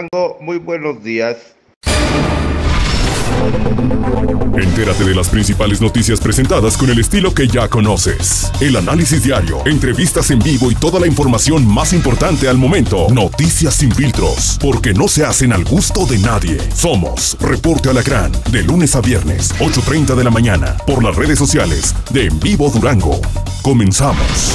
Muy buenos días. Entérate de las principales noticias presentadas con el estilo que ya conoces. El análisis diario, entrevistas en vivo y toda la información más importante al momento. Noticias sin filtros, porque no se hacen al gusto de nadie. Somos Reporte Alacrán, de lunes a viernes, 8:30 de la mañana, por las redes sociales de En Vivo Durango. Comenzamos.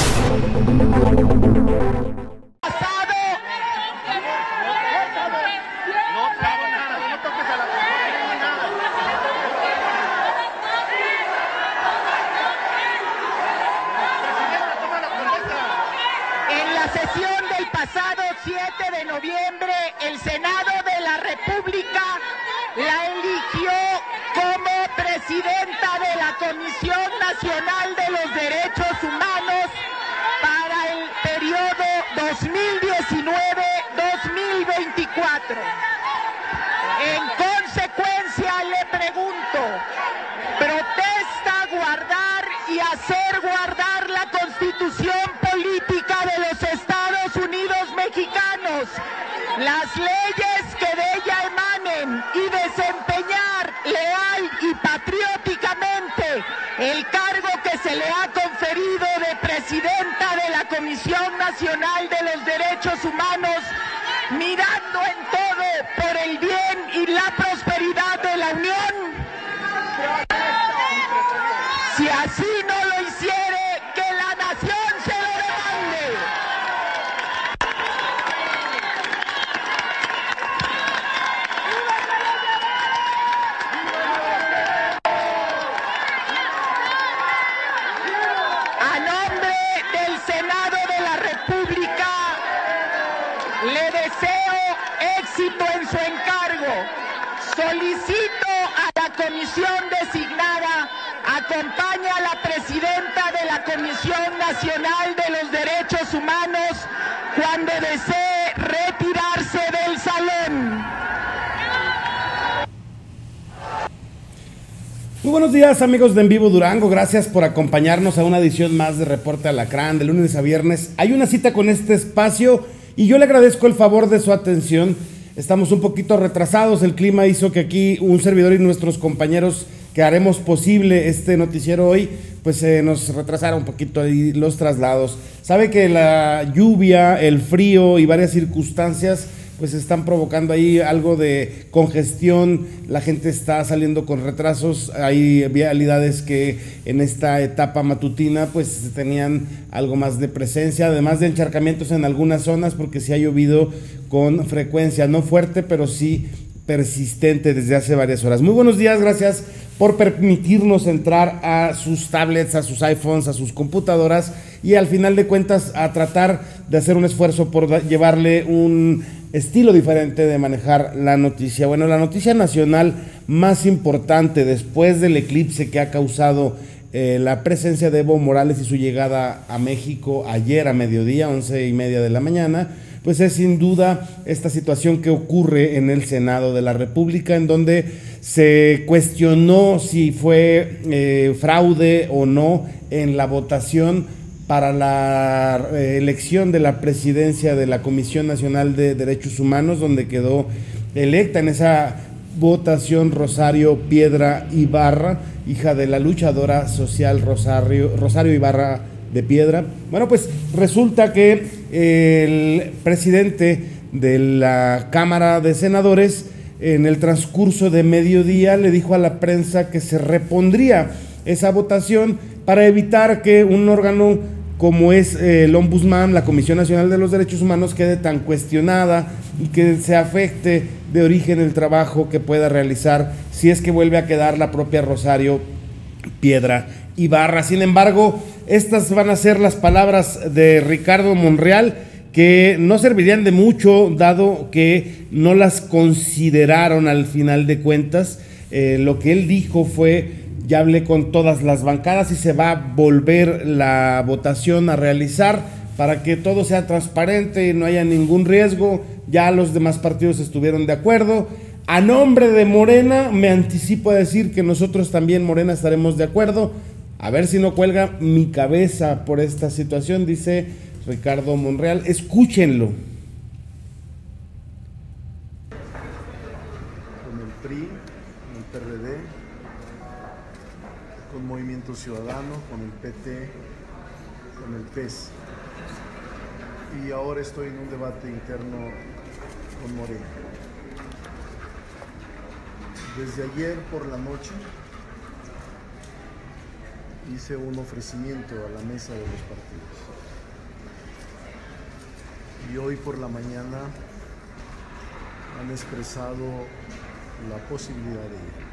Pasado 7 de noviembre, el Senado de la República la eligió como presidenta de la Comisión Nacional de los Derechos Humanos para el periodo 2019-2024. En consecuencia, le pregunto, ¿protesta guardar y hacer guardar la Constitución política de los Estados Unidos mexicanos, las leyes que de ella emanen y desempeñar leal y patrióticamente el cargo que se le ha conferido de presidenta de la Comisión Nacional de los Derechos Humanos, mirando en todo por el bien y la prosperidad de la Unión? Si así no lo hiciere, que la nación se lo demande. A nombre del Senado de la República, le deseo éxito en su encargo. Solicito a la comisión designada acompañe a la presidenta de la Comisión Nacional de los Derechos Humanos cuando desee retirarse del salón. Muy buenos días, amigos de En Vivo Durango, gracias por acompañarnos a una edición más de Reporte Alacrán, de lunes a viernes. Hay una cita con este espacio y yo le agradezco el favor de su atención. Estamos un poquito retrasados, el clima hizo que aquí un servidor y nuestros compañeros que haremos posible este noticiero hoy, pues nos retrasara un poquito ahí los traslados. Sabe que la lluvia, el frío y varias circunstancias pues están provocando ahí algo de congestión, la gente está saliendo con retrasos, hay vialidades que en esta etapa matutina pues tenían algo más de presencia, además de encharcamientos en algunas zonas porque sí ha llovido con frecuencia, no fuerte pero sí persistente desde hace varias horas. Muy buenos días, gracias por permitirnos entrar a sus tablets, a sus iPhones, a sus computadoras y al final de cuentas a tratar de hacer un esfuerzo por llevarle un estilo diferente de manejar la noticia. Bueno, la noticia nacional más importante después del eclipse que ha causado la presencia de Evo Morales y su llegada a México ayer a mediodía, 11:30 de la mañana, pues es sin duda esta situación que ocurre en el Senado de la República, en donde se cuestionó si fue fraude o no en la votación para la elección de la presidencia de la Comisión Nacional de Derechos Humanos, donde quedó electa en esa votación Rosario Piedra Ibarra, hija de la luchadora social Rosario Ibarra de Piedra. Bueno, pues resulta que el presidente de la Cámara de Senadores en el transcurso de mediodía le dijo a la prensa que se repondría esa votación para evitar que un órgano como es el Ombudsman, la Comisión Nacional de los Derechos Humanos, quede tan cuestionada y que se afecte de origen el trabajo que pueda realizar si es que vuelve a quedar la propia Rosario Piedra Ibarra. Sin embargo, estas van a ser las palabras de Ricardo Monreal, que no servirían de mucho dado que no las consideraron al final de cuentas. Lo que él dijo fue: ya hablé con todas las bancadas y se va a volver la votación a realizar para que todo sea transparente y no haya ningún riesgo. Ya los demás partidos estuvieron de acuerdo. A nombre de Morena, me anticipo a decir que nosotros también, Morena, estaremos de acuerdo. A ver si no cuelga mi cabeza por esta situación, dice Ricardo Monreal. Escúchenlo. PRI, con el PRD, con Movimiento Ciudadano, con el PT, con el PES. Y ahora estoy en un debate interno con Morena. Desde ayer por la noche hice un ofrecimiento a la mesa de los partidos. Y hoy por la mañana han expresado la posibilidad de ir.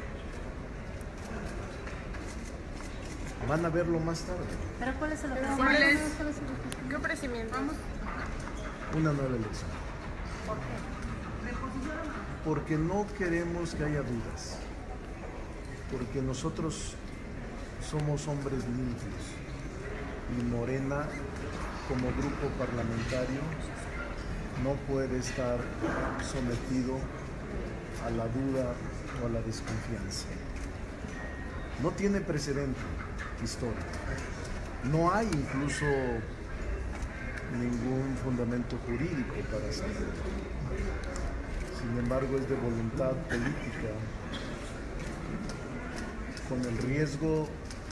Van a verlo más tarde. ¿Pero cuál es el ofrecimiento? ¿Qué ofrecimiento? Una nueva elección. ¿Por qué? Porque no queremos que haya dudas. Porque nosotros somos hombres limpios. Y Morena, como grupo parlamentario, no puede estar sometido a la duda o a la desconfianza. No tiene precedente histórico. No hay incluso ningún fundamento jurídico para hacerlo. Sin embargo, es de voluntad política, con el riesgo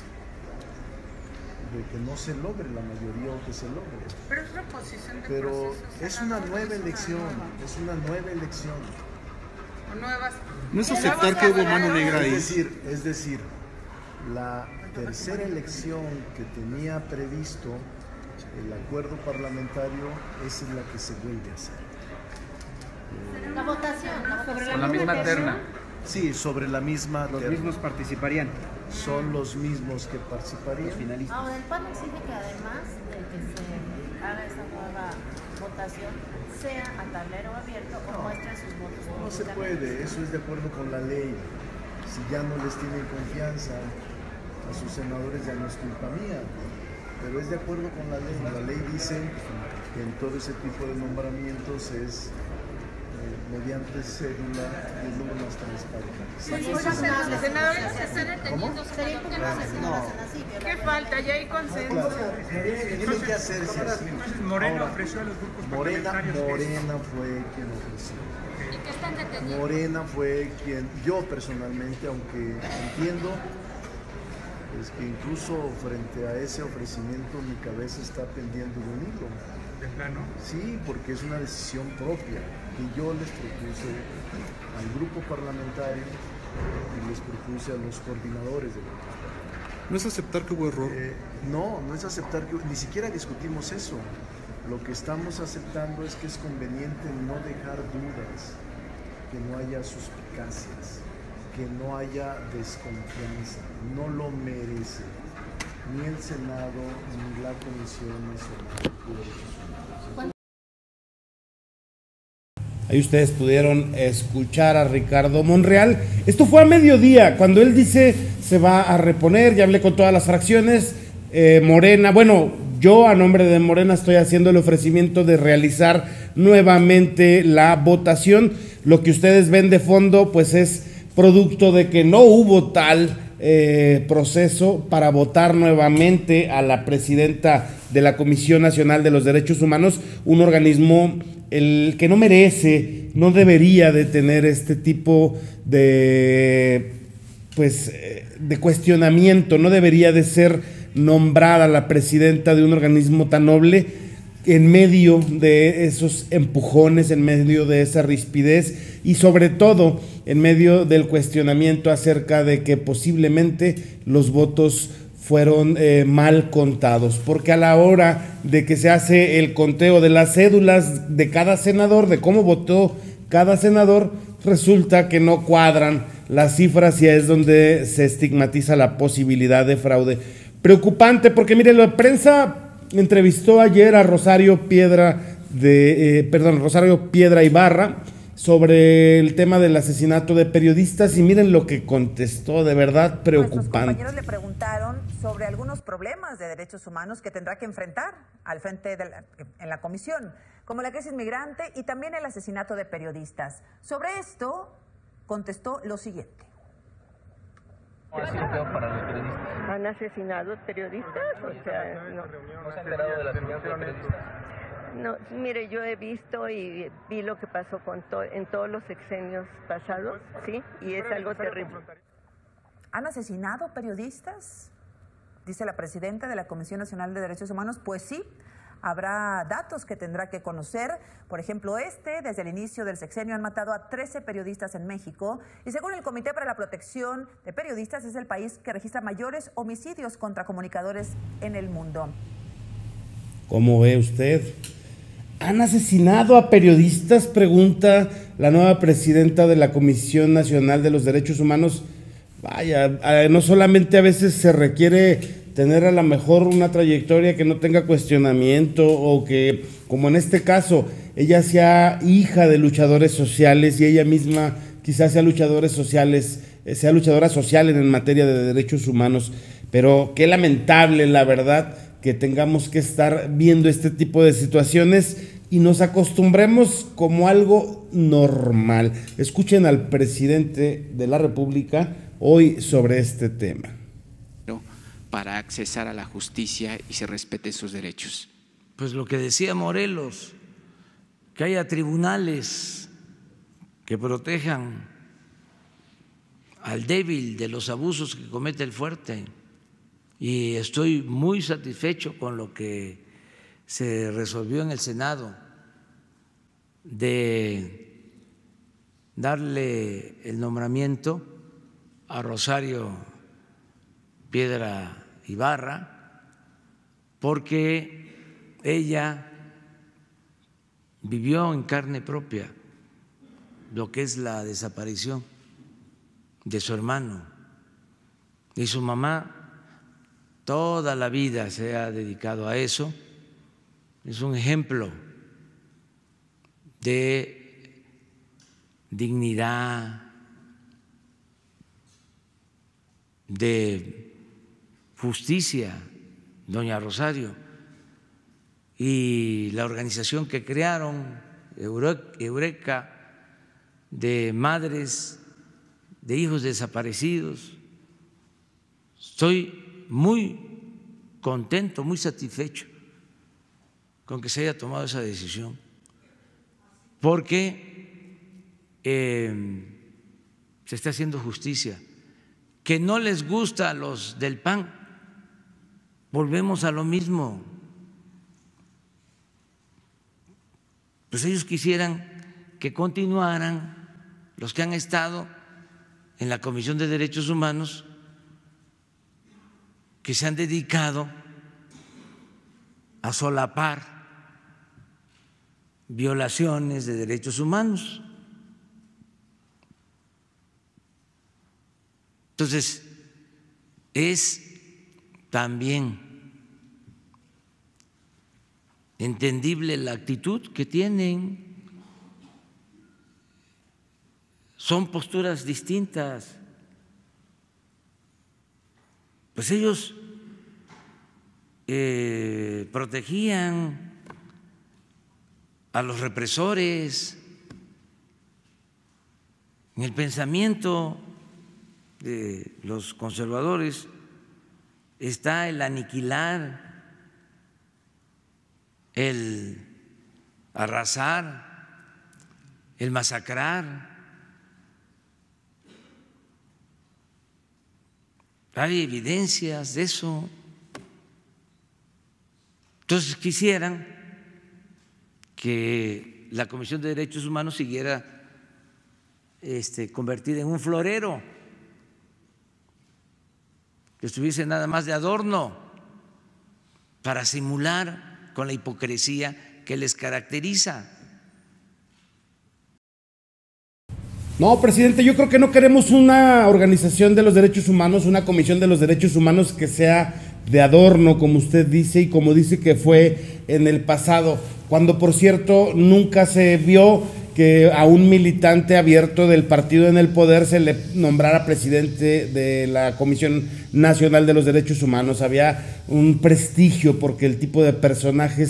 de que no se logre la mayoría o que se logre. Pero es reposición de Pero procesos. es una nueva elección, es una nueva elección. O nuevas. No es aceptar que hubo mano negra ahí. Es decir, la tercera elección que tenía previsto el acuerdo parlamentario, esa es la que se vuelve a hacer. La votación, ¿no? Sobre Con la misma terna. Sí, sobre la misma Los terna. mismos participarían. Son los mismos que participarían. Finalistas. Ahora, el PAN exige que además de que se haga esta nueva votación, sea a tablero abierto o muestre sus votos. No se puede, eso es de acuerdo con la ley. Si ya no les tienen confianza a sus senadores, ya no es culpa mía. Pero es de acuerdo con la ley. La ley dice que en todo ese tipo de nombramientos es mediante cédula y el número más transparente. Los senadores están deteniendo. Sería como si se lo hacen así. ¿Qué falta? Ya hay consenso. Claro, tiene que hacerse así. Morena ofreció a los grupos parlamentarios. Morena fue quien ofreció. ¿Y qué están deteniendo? Morena fue quien, yo personalmente, aunque entiendo, es que incluso frente a ese ofrecimiento mi cabeza está pendiendo de un hilo. De plano. Sí, porque es una decisión propia que yo les propuse al grupo parlamentario y les propuse a los coordinadores del grupo. No es aceptar que hubo error. No es aceptar que ni siquiera discutimos eso. Lo que estamos aceptando es que es conveniente no dejar dudas, que no haya suspicacias, que no haya desconfianza. No lo merece ni el Senado ni la Comisión Nacional de Derechos Humanos. Ahí ustedes pudieron escuchar a Ricardo Monreal. Esto fue a mediodía, cuando él dice se va a reponer. Ya hablé con todas las fracciones. Morena, bueno, yo a nombre de Morena estoy haciendo el ofrecimiento de realizar nuevamente la votación. Lo que ustedes ven de fondo, pues es producto de que no hubo tal proceso para votar nuevamente a la presidenta de la Comisión Nacional de los Derechos Humanos, un organismo el que no merece, no debería de tener este tipo de, pues, de cuestionamiento, no debería de ser nombrada la presidenta de un organismo tan noble en medio de esos empujones, en medio de esa rispidez y sobre todo en medio del cuestionamiento acerca de que posiblemente los votos fueron mal contados, porque a la hora de que se hace el conteo de las cédulas de cada senador, de cómo votó cada senador, resulta que no cuadran las cifras y es donde se estigmatiza la posibilidad de fraude. Preocupante, porque mire, la prensa entrevistó ayer a Rosario Piedra Ibarra sobre el tema del asesinato de periodistas y miren lo que contestó, de verdad preocupante. Nuestros compañeros le preguntaron sobre algunos problemas de derechos humanos que tendrá que enfrentar al frente en la comisión, como la crisis migrante y también el asesinato de periodistas. Sobre esto contestó lo siguiente. ¿Han asesinado periodistas? O sea, no. ¿No se ha enterado de las asesinaciones? No, mire, yo he visto y vi lo que pasó en todos los sexenios pasados, ¿sí? Y es algo terrible. ¿Han asesinado periodistas? Dice la presidenta de la Comisión Nacional de Derechos Humanos. Pues sí, habrá datos que tendrá que conocer. Por ejemplo, desde el inicio del sexenio han matado a 13 periodistas en México y según el Comité para la Protección de Periodistas es el país que registra mayores homicidios contra comunicadores en el mundo. ¿Cómo ve usted? ¿Han asesinado a periodistas? Pregunta la nueva presidenta de la Comisión Nacional de los Derechos Humanos. Vaya, no solamente a veces se requiere tener a lo mejor una trayectoria que no tenga cuestionamiento o que, como en este caso, ella sea hija de luchadores sociales y ella misma quizás sea luchadora social en materia de derechos humanos, pero qué lamentable, la verdad, que tengamos que estar viendo este tipo de situaciones y nos acostumbremos como algo normal. Escuchen al presidente de la República hoy sobre este tema. Para accesar a la justicia y se respeten sus derechos. Pues lo que decía Morelos, que haya tribunales que protejan al débil de los abusos que comete el fuerte. Y estoy muy satisfecho con lo que se resolvió en el Senado de darle el nombramiento a Rosario Piedra Ibarra, porque ella vivió en carne propia lo que es la desaparición de su hermano y su mamá. Toda la vida se ha dedicado a eso. Es un ejemplo de dignidad, de justicia, doña Rosario, y la organización que crearon, Eureka, de madres de hijos desaparecidos. Estoy muy contento, muy satisfecho con que se haya tomado esa decisión, porque se está haciendo justicia. Que no les gusta a los del PAN, volvemos a lo mismo. Pues ellos quisieran que continuaran los que han estado en la Comisión de Derechos Humanos, que se han dedicado a solapar violaciones de derechos humanos. Entonces, es también entendible la actitud que tienen. Son posturas distintas. Pues ellos protegían a los represores. En el pensamiento de los conservadores está el aniquilar, el arrasar, el masacrar. Hay evidencias de eso. Entonces quisieran que la Comisión de Derechos Humanos siguiera convertida en un florero, que estuviese nada más de adorno para simular con la hipocresía que les caracteriza. No, presidente, yo creo que no queremos una organización de los derechos humanos, una comisión de los derechos humanos que sea de adorno, como usted dice, y como dice que fue en el pasado, cuando por cierto nunca se vio que a un militante abierto del partido en el poder se le nombrara presidente de la Comisión Nacional de los Derechos Humanos. Había un prestigio porque el tipo de personajes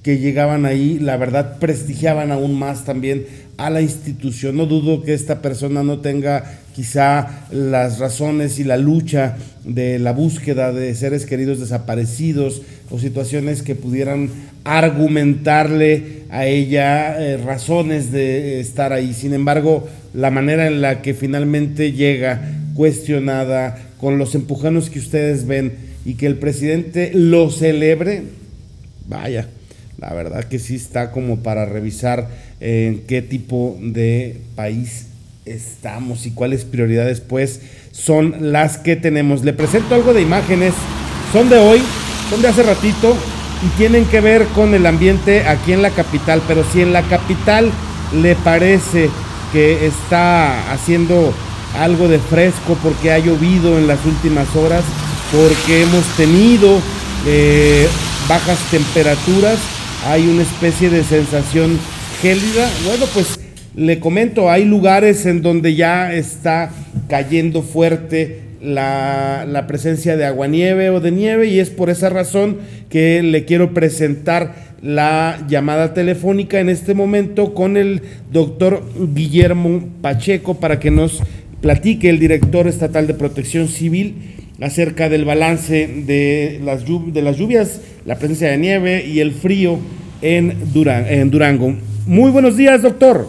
que llegaban ahí, la verdad, prestigiaban aún más también a la institución. No dudo que esta persona no tenga quizá las razones y la lucha de la búsqueda de seres queridos desaparecidos o situaciones que pudieran argumentarle a ella razones de estar ahí. Sin embargo, la manera en la que finalmente llega cuestionada, con los empujones que ustedes ven y que el presidente lo celebre, vaya, la verdad que sí está como para revisar en qué tipo de país estamos y cuáles prioridades pues son las que tenemos. Le presento algo de imágenes, son de hoy, son de hace ratito y tienen que ver con el ambiente aquí en la capital, pero si en la capital le parece que está haciendo algo de fresco porque ha llovido en las últimas horas, porque hemos tenido bajas temperaturas, hay una especie de sensación gélida. Bueno, pues le comento, hay lugares en donde ya está cayendo fuerte la presencia de aguanieve o de nieve, y es por esa razón que le quiero presentar la llamada telefónica en este momento con el doctor Guillermo Pacheco para que nos platique, el director estatal de Protección Civil, acerca del balance de las lluvias, la presencia de nieve y el frío en Durango. Muy buenos días, doctor.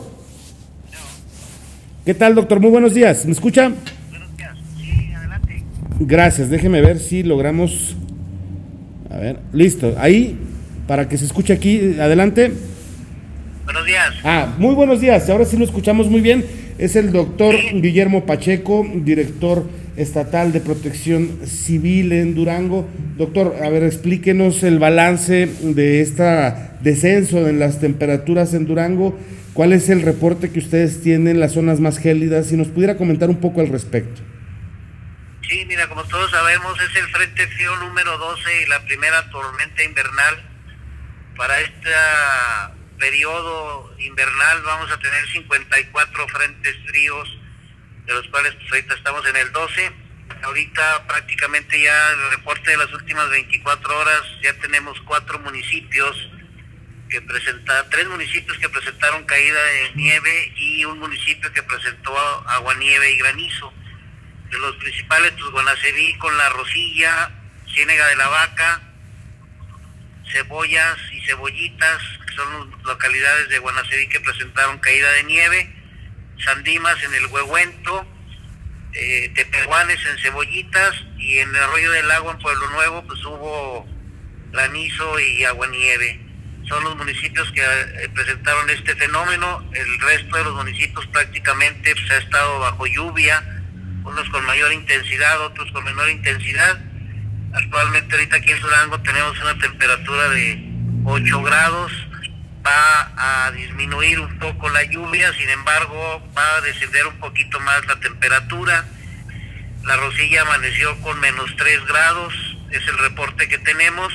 ¿Qué tal, doctor? Muy buenos días. ¿Me escucha? Buenos días. Sí, adelante. Gracias. Déjeme ver si logramos. A ver, listo. Ahí, para que se escuche aquí. Adelante. Buenos días. Muy buenos días. Ahora sí lo escuchamos muy bien. Es el doctor Guillermo Pacheco, director estatal de Protección Civil en Durango. Doctor, a ver, explíquenos el balance de este descenso en las temperaturas en Durango. ¿Cuál es el reporte que ustedes tienen en las zonas más gélidas? Si nos pudiera comentar un poco al respecto. Sí, mira, como todos sabemos, es el Frente Frío número 12 y la primera tormenta invernal. Para este periodo invernal vamos a tener 54 frentes fríos, de los cuales pues ahorita estamos en el 12. Ahorita prácticamente ya el reporte de las últimas 24 horas ya tenemos 4 municipios que presentaron, 3 municipios que presentaron caída de nieve y un municipio que presentó aguanieve y granizo. De los principales, pues Guanaceví con La Rosilla, Ciénega de la Vaca, Cebollas y Cebollitas, que son localidades de Guanaceví que presentaron caída de nieve, San Dimas en el Huehuento, Tepehuanes en Cebollitas, y en el Arroyo del Agua en Pueblo Nuevo pues hubo granizo y aguanieve. Son los municipios que presentaron este fenómeno. El resto de los municipios prácticamente pues ha estado bajo lluvia, unos con mayor intensidad, otros con menor intensidad. Actualmente ahorita aquí en Durango tenemos una temperatura de 8 grados, va a disminuir un poco la lluvia, sin embargo va a descender un poquito más la temperatura. La Rosilla amaneció con -3 grados, es el reporte que tenemos,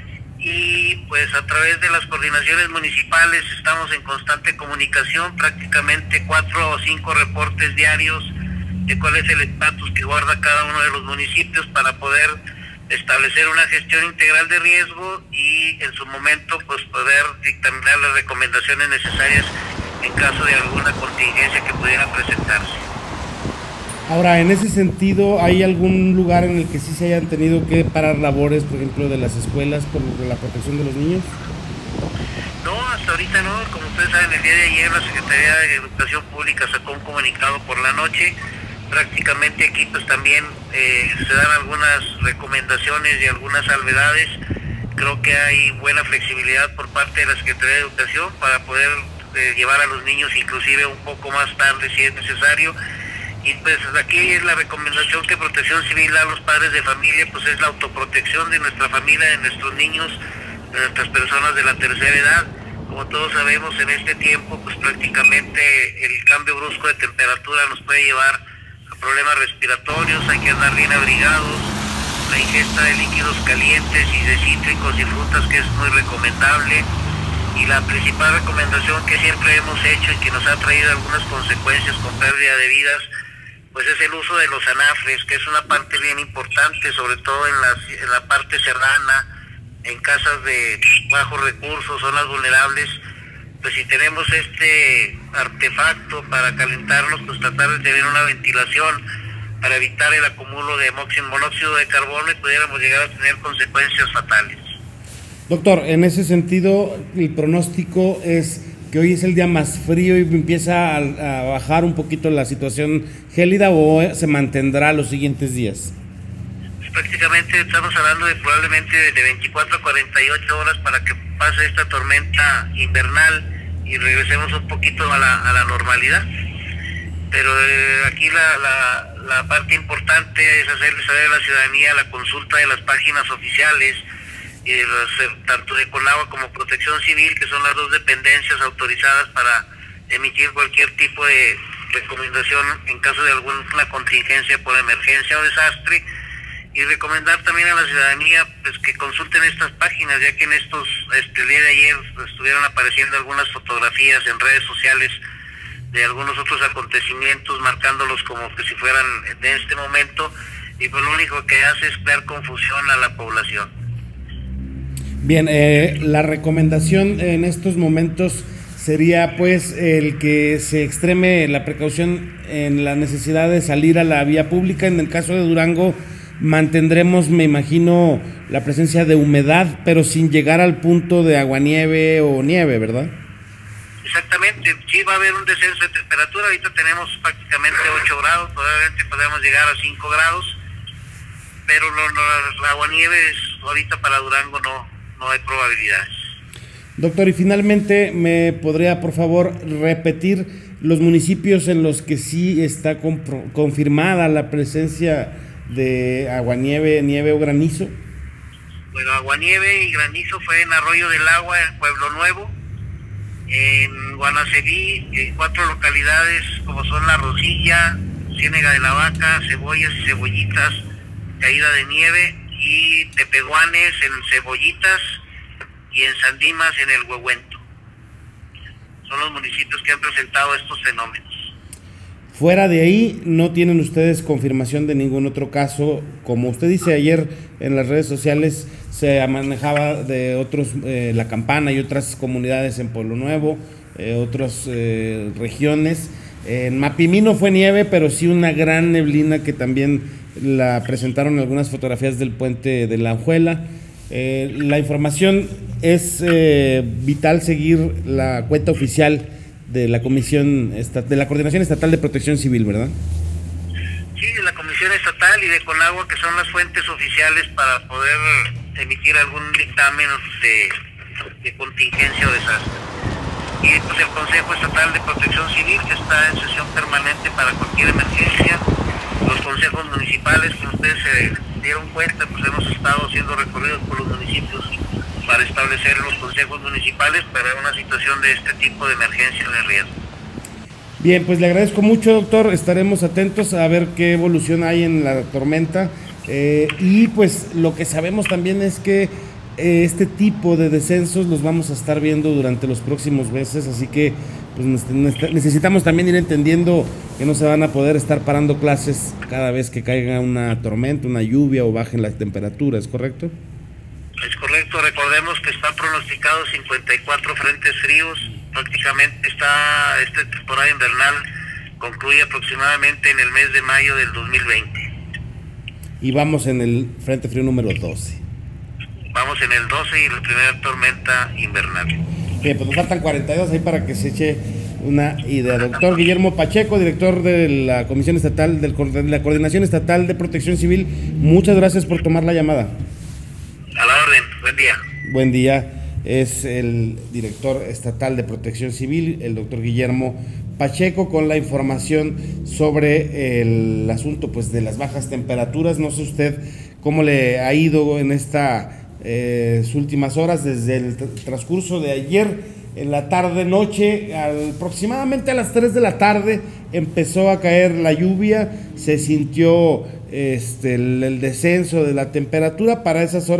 y pues a través de las coordinaciones municipales estamos en constante comunicación, prácticamente 4 o 5 reportes diarios de cuál es el estatus que guarda cada uno de los municipios para poder establecer una gestión integral de riesgo y en su momento pues poder dictaminar las recomendaciones necesarias en caso de alguna contingencia que pudiera presentarse. Ahora, en ese sentido, ¿hay algún lugar en el que sí se hayan tenido que parar labores, por ejemplo, de las escuelas por la protección de los niños? No, hasta ahorita no. Como ustedes saben, el día de ayer la Secretaría de Educación Pública sacó un comunicado por la noche. Prácticamente aquí pues también se dan algunas recomendaciones y algunas salvedades. Creo que hay buena flexibilidad por parte de la Secretaría de Educación para poder llevar a los niños inclusive un poco más tarde si es necesario. Y pues aquí es la recomendación que Protección Civil da a los padres de familia, pues es la autoprotección de nuestra familia, de nuestros niños, de nuestras personas de la tercera edad. Como todos sabemos, en este tiempo pues prácticamente el cambio brusco de temperatura nos puede llevar a problemas respiratorios, hay que andar bien abrigados, la ingesta de líquidos calientes y de cítricos y frutas, que es muy recomendable. Y la principal recomendación que siempre hemos hecho y que nos ha traído algunas consecuencias con pérdida de vidas, pues es el uso de los anafres, que es una parte bien importante, sobre todo en la parte serrana, en casas de bajos recursos, zonas vulnerables, pues si tenemos este artefacto para calentarnos, pues tratar de tener una ventilación para evitar el acúmulo de monóxido de carbono y pudiéramos llegar a tener consecuencias fatales. Doctor, en ese sentido, el pronóstico es que hoy es el día más frío y empieza a bajar un poquito la situación gélida, o se mantendrá los siguientes días. Pues prácticamente estamos hablando de probablemente de 24 a 48 horas para que pase esta tormenta invernal y regresemos un poquito a la normalidad. Pero aquí la parte importante es hacerle saber a la ciudadanía la consulta de las páginas oficiales, tanto de Conagua como Protección Civil, que son las dos dependencias autorizadas para emitir cualquier tipo de recomendación en caso de alguna contingencia por emergencia o desastre, y recomendar también a la ciudadanía pues que consulten estas páginas, ya que en el día de ayer estuvieron apareciendo algunas fotografías en redes sociales de algunos otros acontecimientos, marcándolos como que si fueran de este momento, y pues lo único que hace es crear confusión a la población. Bien, la recomendación en estos momentos sería pues el que se extreme la precaución en la necesidad de salir a la vía pública. En el caso de Durango mantendremos, me imagino, la presencia de humedad, pero sin llegar al punto de aguanieve o nieve, ¿verdad? Exactamente, sí va a haber un descenso de temperatura. Ahorita tenemos prácticamente 8 grados, probablemente podemos llegar a 5 grados, pero la aguanieve ahorita para Durango no hay probabilidades. Doctor, y finalmente, ¿me podría por favor repetir los municipios en los que sí está confirmada la presencia de aguanieve, nieve o granizo? Bueno, aguanieve y granizo fue en Arroyo del Agua, en Pueblo Nuevo, en Guanaceví, en 4 localidades como son La Rosilla, Ciénega de la Vaca, Cebollas y Cebollitas, caída de nieve, y Tepehuanes en Cebollitas y en Sandimas en el Huehuento. Son los municipios que han presentado estos fenómenos. Fuera de ahí, no tienen ustedes confirmación de ningún otro caso. Como usted dice, ayer en las redes sociales se manejaba de otros, La Campana y otras comunidades en Pueblo Nuevo, otras regiones. En Mapimí no fue nieve, pero sí una gran neblina que también la presentaron en algunas fotografías del puente de La Ajuela. La información es vital seguir la cuenta oficial de la Comisión de la Coordinación Estatal de Protección Civil, ¿verdad? Sí, de la Comisión Estatal y de Conagua, que son las fuentes oficiales para poder emitir algún dictamen de contingencia o desastre. Y pues el Consejo Estatal de Protección Civil, que está en sesión permanente para cualquier emergencia. Los consejos municipales, que ustedes se dieron cuenta, pues hemos estado haciendo recorridos por los municipios para establecer los consejos municipales para una situación de este tipo de emergencia de riesgo. Bien, pues le agradezco mucho, doctor. Estaremos atentos a ver qué evolución hay en la tormenta. Y pues lo que sabemos también es que este tipo de descensos los vamos a estar viendo durante los próximos meses, así que pues necesitamos también ir entendiendo que no se van a poder estar parando clases cada vez que caiga una tormenta, una lluvia o bajen las temperaturas, ¿correcto? Es correcto, recordemos que están pronosticados 54 frentes fríos, prácticamente esta temporada invernal concluye aproximadamente en el mes de mayo del 2020. Y vamos en el frente frío número 12. Vamos en el 12 y la primera tormenta invernal. Bien, pues nos faltan 42 ahí para que se eche una idea. Doctor Guillermo Pacheco, director de la Comisión Estatal, de la Coordinación Estatal de Protección Civil, muchas gracias por tomar la llamada. A la orden, buen día. Buen día, es el director estatal de Protección Civil, el doctor Guillermo Pacheco, con la información sobre el asunto pues de las bajas temperaturas. No sé usted cómo le ha ido en estas últimas horas, desde el transcurso de ayer en la tarde-noche, aproximadamente a las 3 de la tarde empezó a caer la lluvia, se sintió el descenso de la temperatura. Para esas horas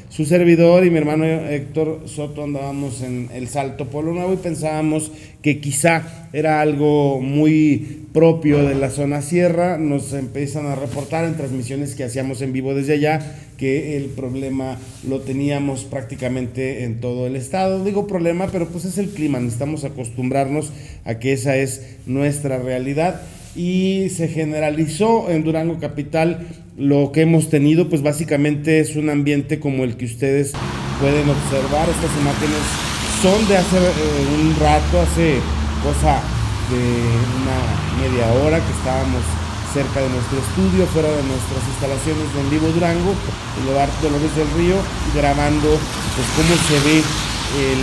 su servidor y mi hermano Héctor Soto andábamos en el Salto Pueblo Nuevo y pensábamos que quizá era algo muy propio de la zona sierra. Nos empiezan a reportar en transmisiones que hacíamos en vivo desde allá que el problema lo teníamos prácticamente en todo el estado. Digo problema, pero pues es el clima, necesitamos acostumbrarnos a que esa es nuestra realidad. Y se generalizó en Durango capital. Lo que hemos tenido pues básicamente es un ambiente como el que ustedes pueden observar. Estas imágenes son de hace un rato, hace cosa de una media hora que estábamos cerca de nuestro estudio, fuera de nuestras instalaciones de En Vivo Durango, el lugar Dolores del Río, grabando pues cómo se ve el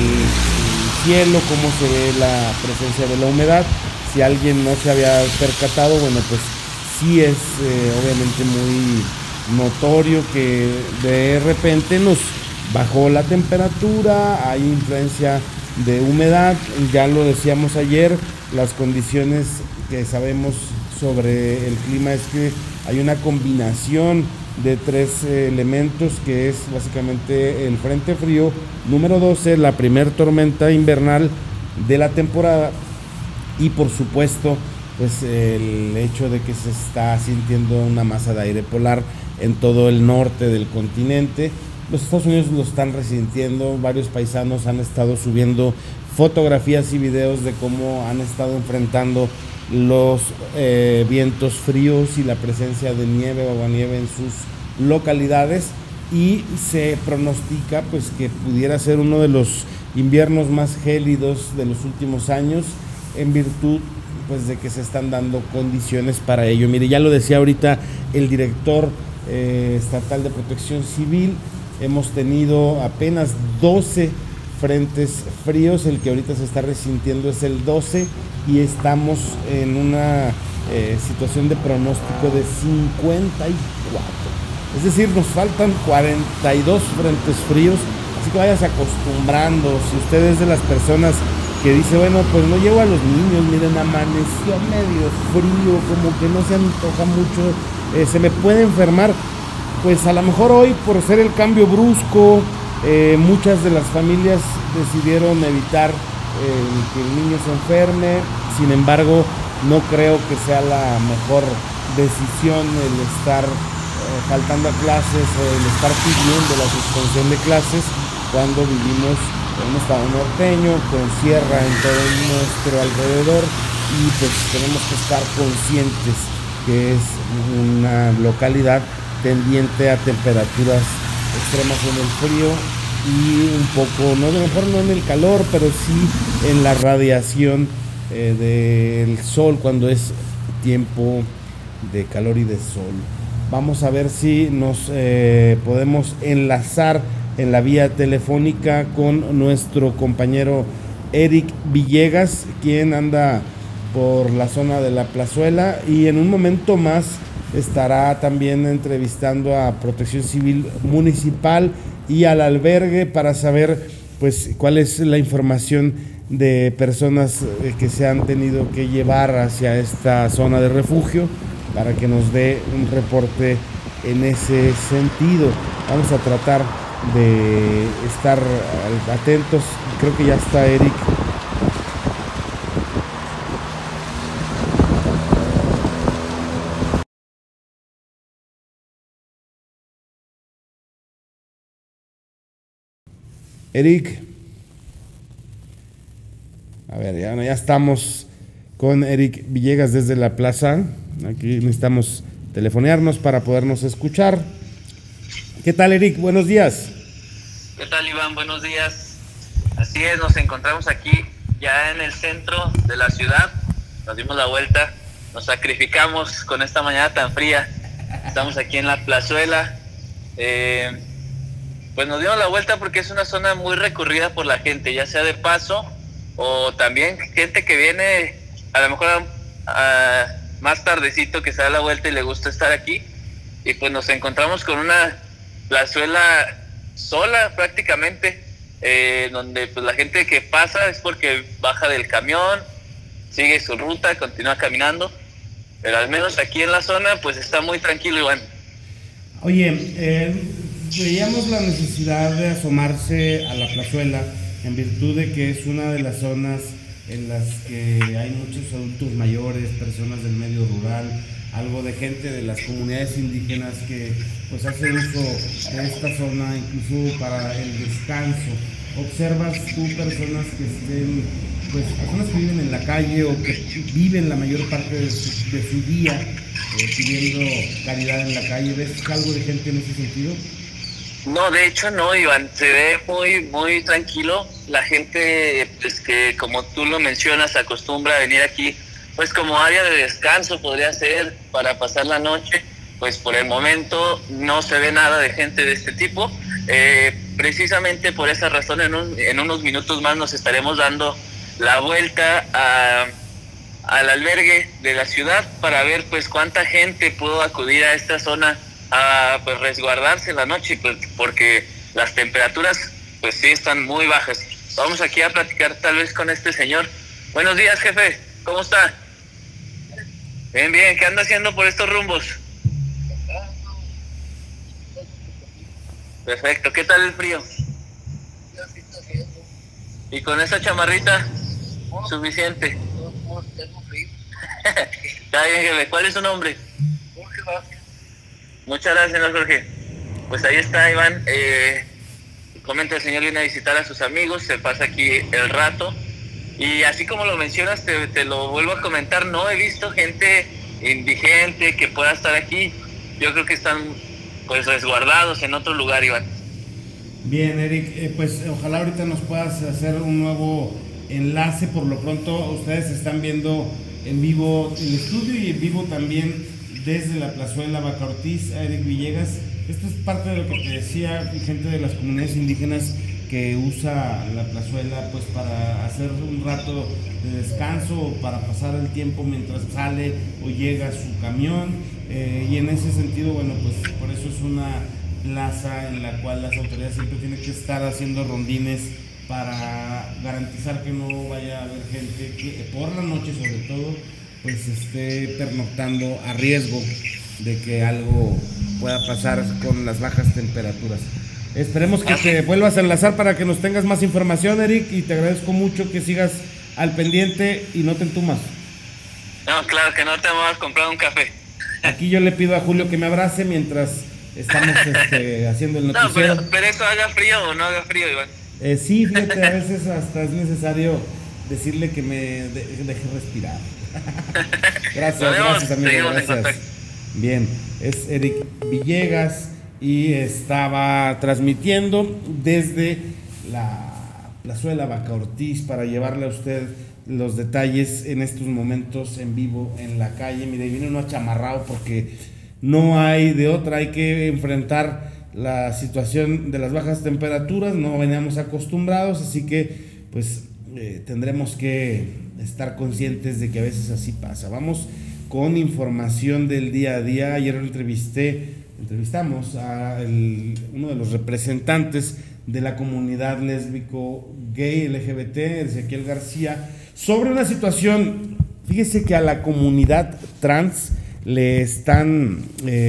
cielo, cómo se ve la presencia de la humedad. Si alguien no se había percatado, bueno, pues sí es obviamente muy notorio que de repente nos bajó la temperatura, hay influencia de humedad, ya lo decíamos ayer, las condiciones que sabemos sobre el clima es que hay una combinación de tres elementos, que es básicamente el frente frío número 12, la primer tormenta invernal de la temporada, y por supuesto pues el hecho de que se está sintiendo una masa de aire polar en todo el norte del continente. Los Estados Unidos lo están resintiendo, varios paisanos han estado subiendo fotografías y videos de cómo han estado enfrentando los vientos fríos y la presencia de nieve o aguanieve en sus localidades, y se pronostica pues que pudiera ser uno de los inviernos más gélidos de los últimos años, en virtud pues de que se están dando condiciones para ello. Mire, ya lo decía ahorita el director estatal de Protección Civil, hemos tenido apenas 12 frentes fríos, el que ahorita se está resintiendo es el 12, y estamos en una situación de pronóstico de 54, es decir, nos faltan 42 frentes fríos, así que váyase acostumbrando. Si usted es de las personas que dice, bueno, pues no llevo a los niños, miren, amaneció medio frío, como que no se antoja mucho, se me puede enfermar, pues a lo mejor hoy, por ser el cambio brusco, muchas de las familias decidieron evitar que el niño se enferme. Sin embargo, no creo que sea la mejor decisión el estar faltando a clases o el estar pidiendo la suspensión de clases cuando vivimos en un estado norteño con sierra en todo nuestro alrededor, y pues tenemos que estar conscientes que es una localidad tendiente a temperaturas extremas en el frío y un poco, no, a lo mejor no en el calor, pero sí en la radiación del sol cuando es tiempo de calor y de sol. Vamos a ver si nos podemos enlazar en la vía telefónica con nuestro compañero Eric Villegas, quien anda por la zona de la Plazuela, y en un momento más estará también entrevistando a Protección Civil Municipal y al albergue para saber pues cuál es la información de personas que se han tenido que llevar hacia esta zona de refugio, para que nos dé un reporte en ese sentido. Vamos a tratar de estar atentos. Creo que ya está Eric. Eric, a ver, ya estamos con Eric Villegas desde la plaza. Aquí necesitamos telefonearnos para podernos escuchar. ¿Qué tal, Eric? Buenos días. ¿Qué tal, Iván? Buenos días. Así es, nos encontramos aquí ya en el centro de la ciudad. Nos dimos la vuelta, nos sacrificamos con esta mañana tan fría. Estamos aquí en la Plazuela. Pues nos dimos la vuelta porque es una zona muy recurrida por la gente, ya sea de paso o también gente que viene a lo mejor más tardecito, que se da la vuelta y le gusta estar aquí. Y pues nos encontramos con una plazuela sola prácticamente, donde pues la gente que pasa es porque baja del camión, sigue su ruta, continúa caminando, pero al menos aquí en la zona pues está muy tranquilo, Iván. Oye, veíamos la necesidad de asomarse a la plazuela en virtud de que es una de las zonas en las que hay muchos adultos mayores, personas del medio rural, algo de gente de las comunidades indígenas que pues hace uso de esta zona incluso para el descanso. ¿Observas tú personas que estén, pues personas que viven en la calle o que viven la mayor parte de su día pidiendo caridad en la calle? ¿Ves algo de gente en ese sentido? No, de hecho no, Iván, se ve muy tranquilo. La gente, pues que como tú lo mencionas, acostumbra a venir aquí, pues como área de descanso podría ser para pasar la noche. Pues por el momento no se ve nada de gente de este tipo. Precisamente por esa razón en unos minutos más nos estaremos dando la vuelta al albergue de la ciudad para ver pues cuánta gente pudo acudir a esta zona a pues resguardarse la noche, pues, porque las temperaturas pues sí están muy bajas. Vamos aquí a platicar tal vez con este señor. Buenos días, jefe, ¿cómo está? Bien, ¿qué anda haciendo por estos rumbos? Perfecto, ¿qué tal el frío? ¿Y con esa chamarrita? Suficiente. Está bien, jefe. ¿Cuál es su nombre? Muchas gracias, señor Jorge. Pues ahí está, Iván. Comenta, el señor viene a visitar a sus amigos, se pasa aquí el rato. Y así como lo mencionas, te lo vuelvo a comentar, no he visto gente indigente que pueda estar aquí. Yo creo que están pues resguardados en otro lugar, Iván. Bien, Eric, pues ojalá ahorita nos puedas hacer un nuevo enlace. Por lo pronto ustedes están viendo en vivo el estudio y en vivo también desde la plazuela Vaca Ortiz a Eric Villegas. Esto es parte de lo que te decía, gente de las comunidades indígenas que usa la plazuela pues para hacer un rato de descanso o para pasar el tiempo mientras sale o llega su camión, y en ese sentido, bueno, pues por eso es una plaza en la cual las autoridades siempre tienen que estar haciendo rondines para garantizar que no vaya a haber gente que por la noche sobre todo pues esté pernoctando a riesgo de que algo pueda pasar con las bajas temperaturas. Esperemos que te vuelvas a enlazar para que nos tengas más información, Eric, y te agradezco mucho que sigas al pendiente y no te entumas. No, claro que no, te vamos a comprar un café. Aquí yo le pido a Julio que me abrace mientras estamos haciendo el noticiero. No, pero eso haga frío o no haga frío, Iván. Sí, fíjate, a veces hasta es necesario decirle que me deje respirar. Gracias, amigo, gracias. Bien, es Eric Villegas y estaba transmitiendo desde la plazuela Vaca Ortiz para llevarle a usted los detalles en estos momentos en vivo en la calle. Mire, viene uno achamarrado porque no hay de otra, hay que enfrentar la situación de las bajas temperaturas, no veníamos acostumbrados, así que pues tendremos que estar conscientes de que a veces así pasa. Vamos con información del día a día. Ayer entrevistamos a uno de los representantes de la comunidad lésbico gay LGBT, Ezequiel García, sobre una situación. Fíjese que a la comunidad trans le están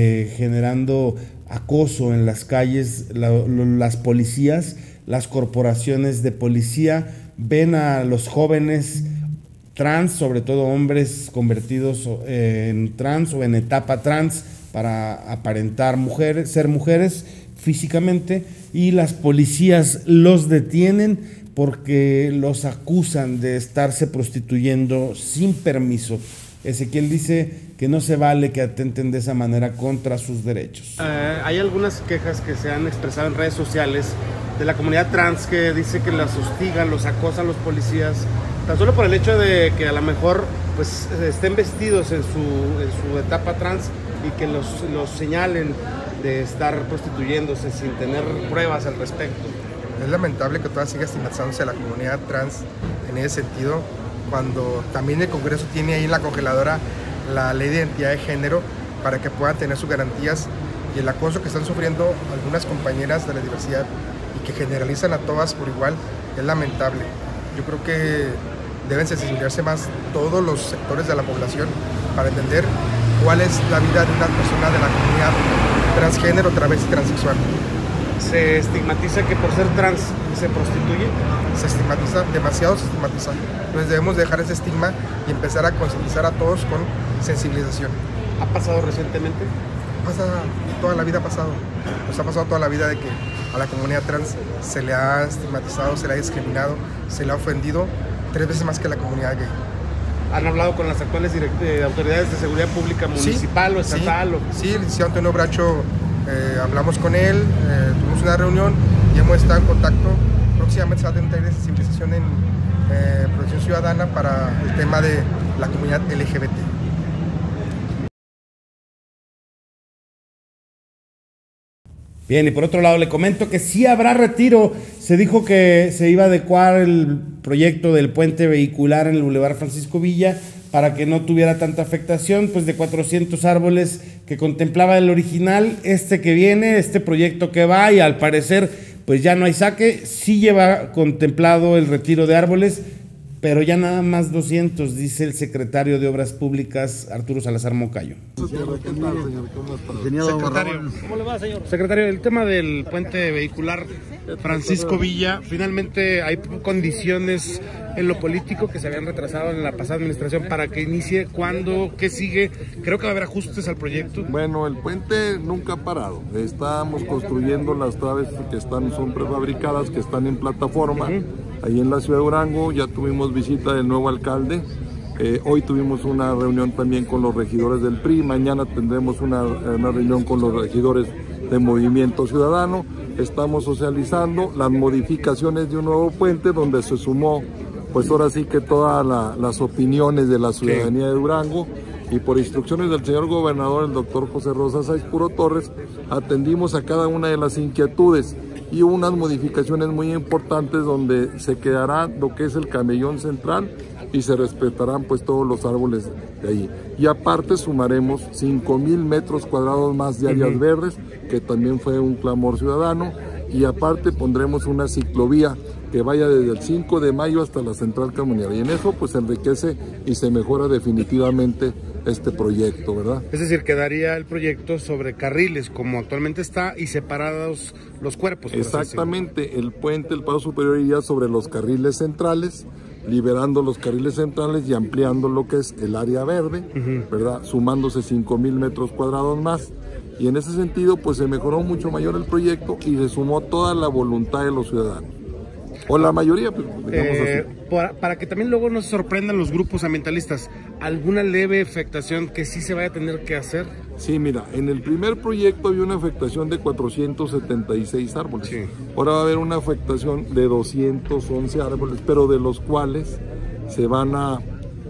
generando acoso en las calles. Las policías, las corporaciones de policía ven a los jóvenes trans, sobre todo hombres convertidos en trans o en etapa trans para aparentar ser mujeres físicamente, y las policías los detienen porque los acusan de estarse prostituyendo sin permiso. Ezequiel dice que no se vale que atenten de esa manera contra sus derechos. Hay algunas quejas que se han expresado en redes sociales de la comunidad trans que dice que las hostigan, los acosan los policías, tan solo por el hecho de que a lo mejor pues estén vestidos en su etapa trans y que los señalen de estar prostituyéndose sin tener pruebas al respecto. Es lamentable que todavía siga estigmatizándose a la comunidad trans en ese sentido, cuando también el Congreso tiene ahí en la congeladora la ley de identidad de género para que puedan tener sus garantías, y el acoso que están sufriendo algunas compañeras de la diversidad y que generalizan a todas por igual es lamentable. Yo creo que deben sensibilizarse más todos los sectores de la población para entender cuál es la vida de una persona de la comunidad transgénero, travesti, transexual. se estigmatiza que por ser trans se prostituye. Se estigmatiza, demasiado se estigmatiza. Entonces debemos dejar ese estigma y empezar a concientizar a todos con sensibilización. ¿Ha pasado recientemente? Pasa, toda la vida ha pasado. Nos ha pasado toda la vida de que a la comunidad trans se le ha estigmatizado, se le ha discriminado, se le ha ofendido 3 veces más que a la comunidad gay. ¿Han hablado con las actuales autoridades de seguridad pública municipal o estatal? Sí, el licenciado Antonio Bracho, hablamos con él, tuvimos una reunión y hemos estado en contacto. Próximamente se va a tener un taller de sensibilización en protección ciudadana para el tema de la comunidad LGBT. Bien, y por otro lado le comento que sí habrá retiro. Se dijo que se iba a adecuar el proyecto del puente vehicular en el Boulevard Francisco Villa para que no tuviera tanta afectación, pues de 400 árboles que contemplaba el original, este que viene, este proyecto que va, y al parecer pues ya no hay saque. Sí lleva contemplado el retiro de árboles, pero ya nada más 200, dice el secretario de Obras Públicas, Arturo Salazar Moncayo. Secretario, ¿cómo le va, señor? Secretario, el tema del puente vehicular Francisco Villa, finalmente hay condiciones en lo político que se habían retrasado en la pasada administración para que inicie. ¿Cuándo? ¿Qué sigue? Creo que va a haber ajustes al proyecto. Bueno, el puente nunca ha parado. Estamos construyendo las traves que son prefabricadas, que están en plataforma. Ahí en la ciudad de Durango ya tuvimos visita del nuevo alcalde. Hoy tuvimos una reunión también con los regidores del PRI. Mañana tendremos una reunión con los regidores de Movimiento Ciudadano. Estamos socializando las modificaciones de un nuevo puente donde se sumó, pues ahora sí que todas las opiniones de la ciudadanía de Durango, y por instrucciones del señor gobernador, el doctor José Rosa Sáiz Puro Torres, atendimos a cada una de las inquietudes y unas modificaciones muy importantes donde se quedará lo que es el camellón central y se respetarán pues todos los árboles de ahí. Y aparte sumaremos 5,000 metros cuadrados más de áreas verdes, que también fue un clamor ciudadano, y aparte pondremos una ciclovía que vaya desde el 5 de mayo hasta la central camionera, y en eso pues se enriquece y se mejora definitivamente este proyecto, ¿verdad? Es decir, quedaría el proyecto sobre carriles como actualmente está y separados los cuerpos. Exactamente, el puente, el paso superior iría sobre los carriles centrales, liberando los carriles centrales y ampliando lo que es el área verde, ¿verdad? Sumándose 5,000 metros cuadrados más. Y en ese sentido, pues se mejoró mucho mayor el proyecto y se sumó toda la voluntad de los ciudadanos. O la mayoría, pues, digamos así. Para que también luego nos sorprendan los grupos ambientalistas, ¿alguna leve afectación que sí se vaya a tener que hacer? Sí, mira, en el primer proyecto había una afectación de 476 árboles. Sí. Ahora va a haber una afectación de 211 árboles, pero de los cuales se van a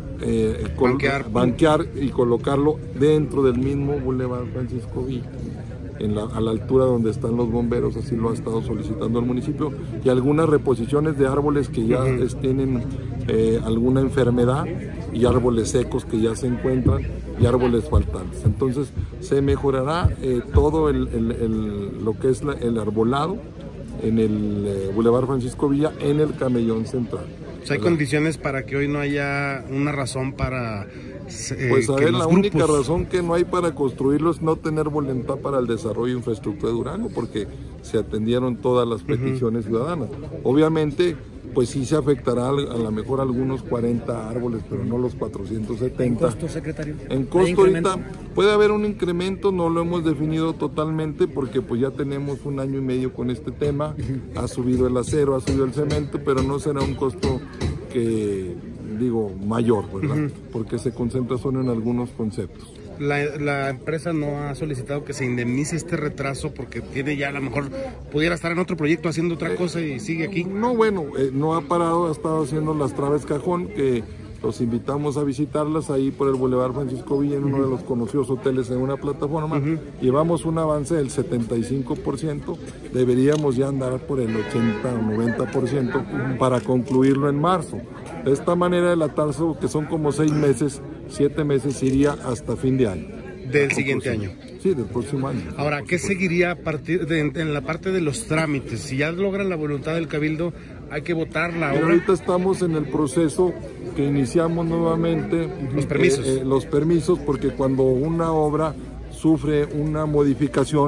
banquear y colocarlo dentro del mismo Boulevard Francisco Villa, a la altura donde están los bomberos. Así lo ha estado solicitando el municipio, y algunas reposiciones de árboles que ya tienen alguna enfermedad, y árboles secos que ya se encuentran, y árboles faltantes. Entonces se mejorará todo lo que es el arbolado en el Boulevard Francisco Villa, en el camellón central. O sea, hay condiciones para que hoy no haya una razón para... Pues a ver, la única razón que no hay para construirlo es no tener voluntad para el desarrollo de infraestructura de Durango, porque se atendieron todas las peticiones ciudadanas. Obviamente, pues sí se afectará a lo mejor algunos 40 árboles, pero no los 470. ¿En costo, secretario? En costo ahorita puede haber un incremento, no lo hemos definido totalmente, porque pues ya tenemos 1 año y medio con este tema. Ha subido el acero, ha subido el cemento, pero no será un costo que... digo, mayor, ¿verdad? Porque se concentra solo en algunos conceptos. La empresa no ha solicitado que se indemnice este retraso porque tiene ya, a lo mejor pudiera estar en otro proyecto haciendo otra cosa y sigue aquí. No, bueno, no ha parado, ha estado haciendo las traves cajón, que los invitamos a visitarlas ahí por el Boulevard Francisco Villa, en uno de los conocidos hoteles en una plataforma. Llevamos un avance del 75%, deberíamos ya andar por el 80 o 90% para concluirlo en marzo. De esta manera el atraso, que son como 6 meses, 7 meses, iría hasta fin de año. ¿Del siguiente año? Sí, del próximo año. Ahora, ¿qué seguiría a partir en la parte de los trámites? Si ya logran la voluntad del Cabildo, hay que votar la obra. Ahorita estamos en el proceso que iniciamos nuevamente. Los permisos. Los permisos, porque cuando una obra sufre una modificación,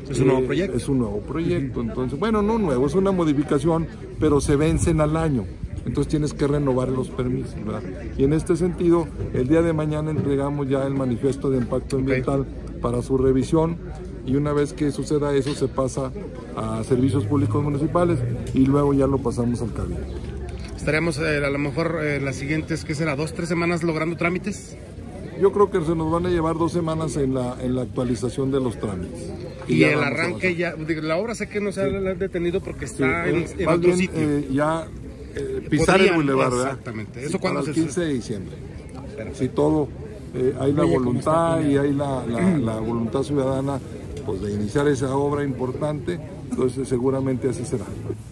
¿Es un nuevo proyecto? Es un nuevo proyecto, entonces, bueno, no nuevo, es una modificación, pero se vencen al año. Entonces tienes que renovar los permisos, ¿verdad? Y en este sentido, el día de mañana entregamos ya el manifiesto de impacto ambiental para su revisión, y una vez que suceda eso se pasa a servicios públicos municipales y luego ya lo pasamos al cabildo. Estaremos a lo mejor las siguientes, ¿qué será? 2 o 3 semanas logrando trámites. Yo creo que se nos van a llevar 2 semanas en la actualización de los trámites. Y el arranque ya, la obra sé que no se ha detenido porque está en otro sitio. Pisar el bulevar, ¿verdad? Exactamente. ¿Eso cuándo el 15 de diciembre. Si todo, hay la voluntad y hay la voluntad ciudadana pues, de iniciar esa obra importante, entonces seguramente así será.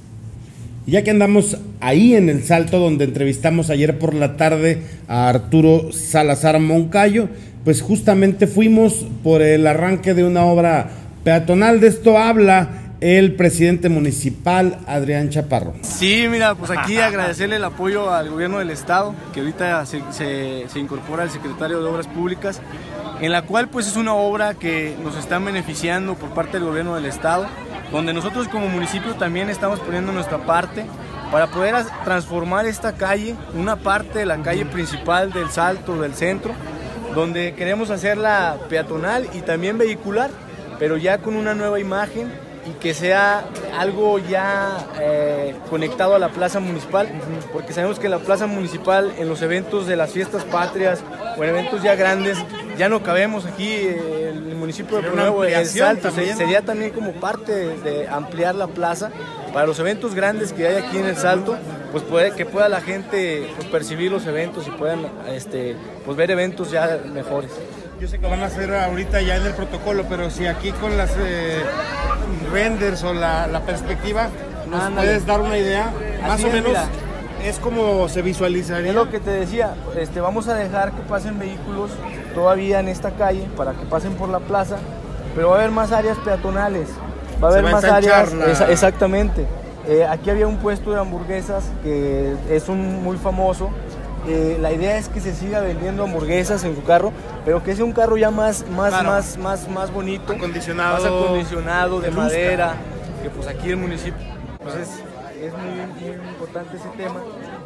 Ya que andamos ahí en el Salto, donde entrevistamos ayer por la tarde a Arturo Salazar Moncayo, pues justamente fuimos por el arranque de una obra peatonal. De esto habla el presidente municipal, Adrián Chaparro. Sí, mira, pues aquí agradecerle el apoyo al gobierno del estado, que ahorita se incorpora el secretario de Obras Públicas, en la cual pues es una obra que nos está beneficiando por parte del gobierno del estado, donde nosotros como municipio también estamos poniendo nuestra parte para poder transformar esta calle, una parte de la calle principal del Salto, del centro, donde queremos hacerla peatonal y también vehicular, pero ya con una nueva imagen y que sea algo ya conectado a la plaza municipal, porque sabemos que la plaza municipal en los eventos de las fiestas patrias o en eventos ya grandes ya no cabemos aquí, el municipio de Pueblo Nuevo, el Salto, sería también como parte de ampliar la plaza para los eventos grandes que hay aquí en el Salto, pues que pueda la gente pues, percibir los eventos y puedan pues ver eventos ya mejores. Yo sé que van a hacer ahorita ya en el protocolo, pero si aquí con las renders o la perspectiva, ¿nos puedes dar una idea? Más o menos, es como se visualizaría. Es lo que te decía, vamos a dejar que pasen vehículos todavía en esta calle para que pasen por la plaza, pero va a haber más áreas peatonales, va a haber más áreas, exactamente. Aquí había un puesto de hamburguesas que es muy famoso. La idea es que se siga vendiendo hamburguesas en su carro, pero que sea un carro ya más bonito, más acondicionado, de madera, que pues aquí el municipio, pues es muy importante ese tema,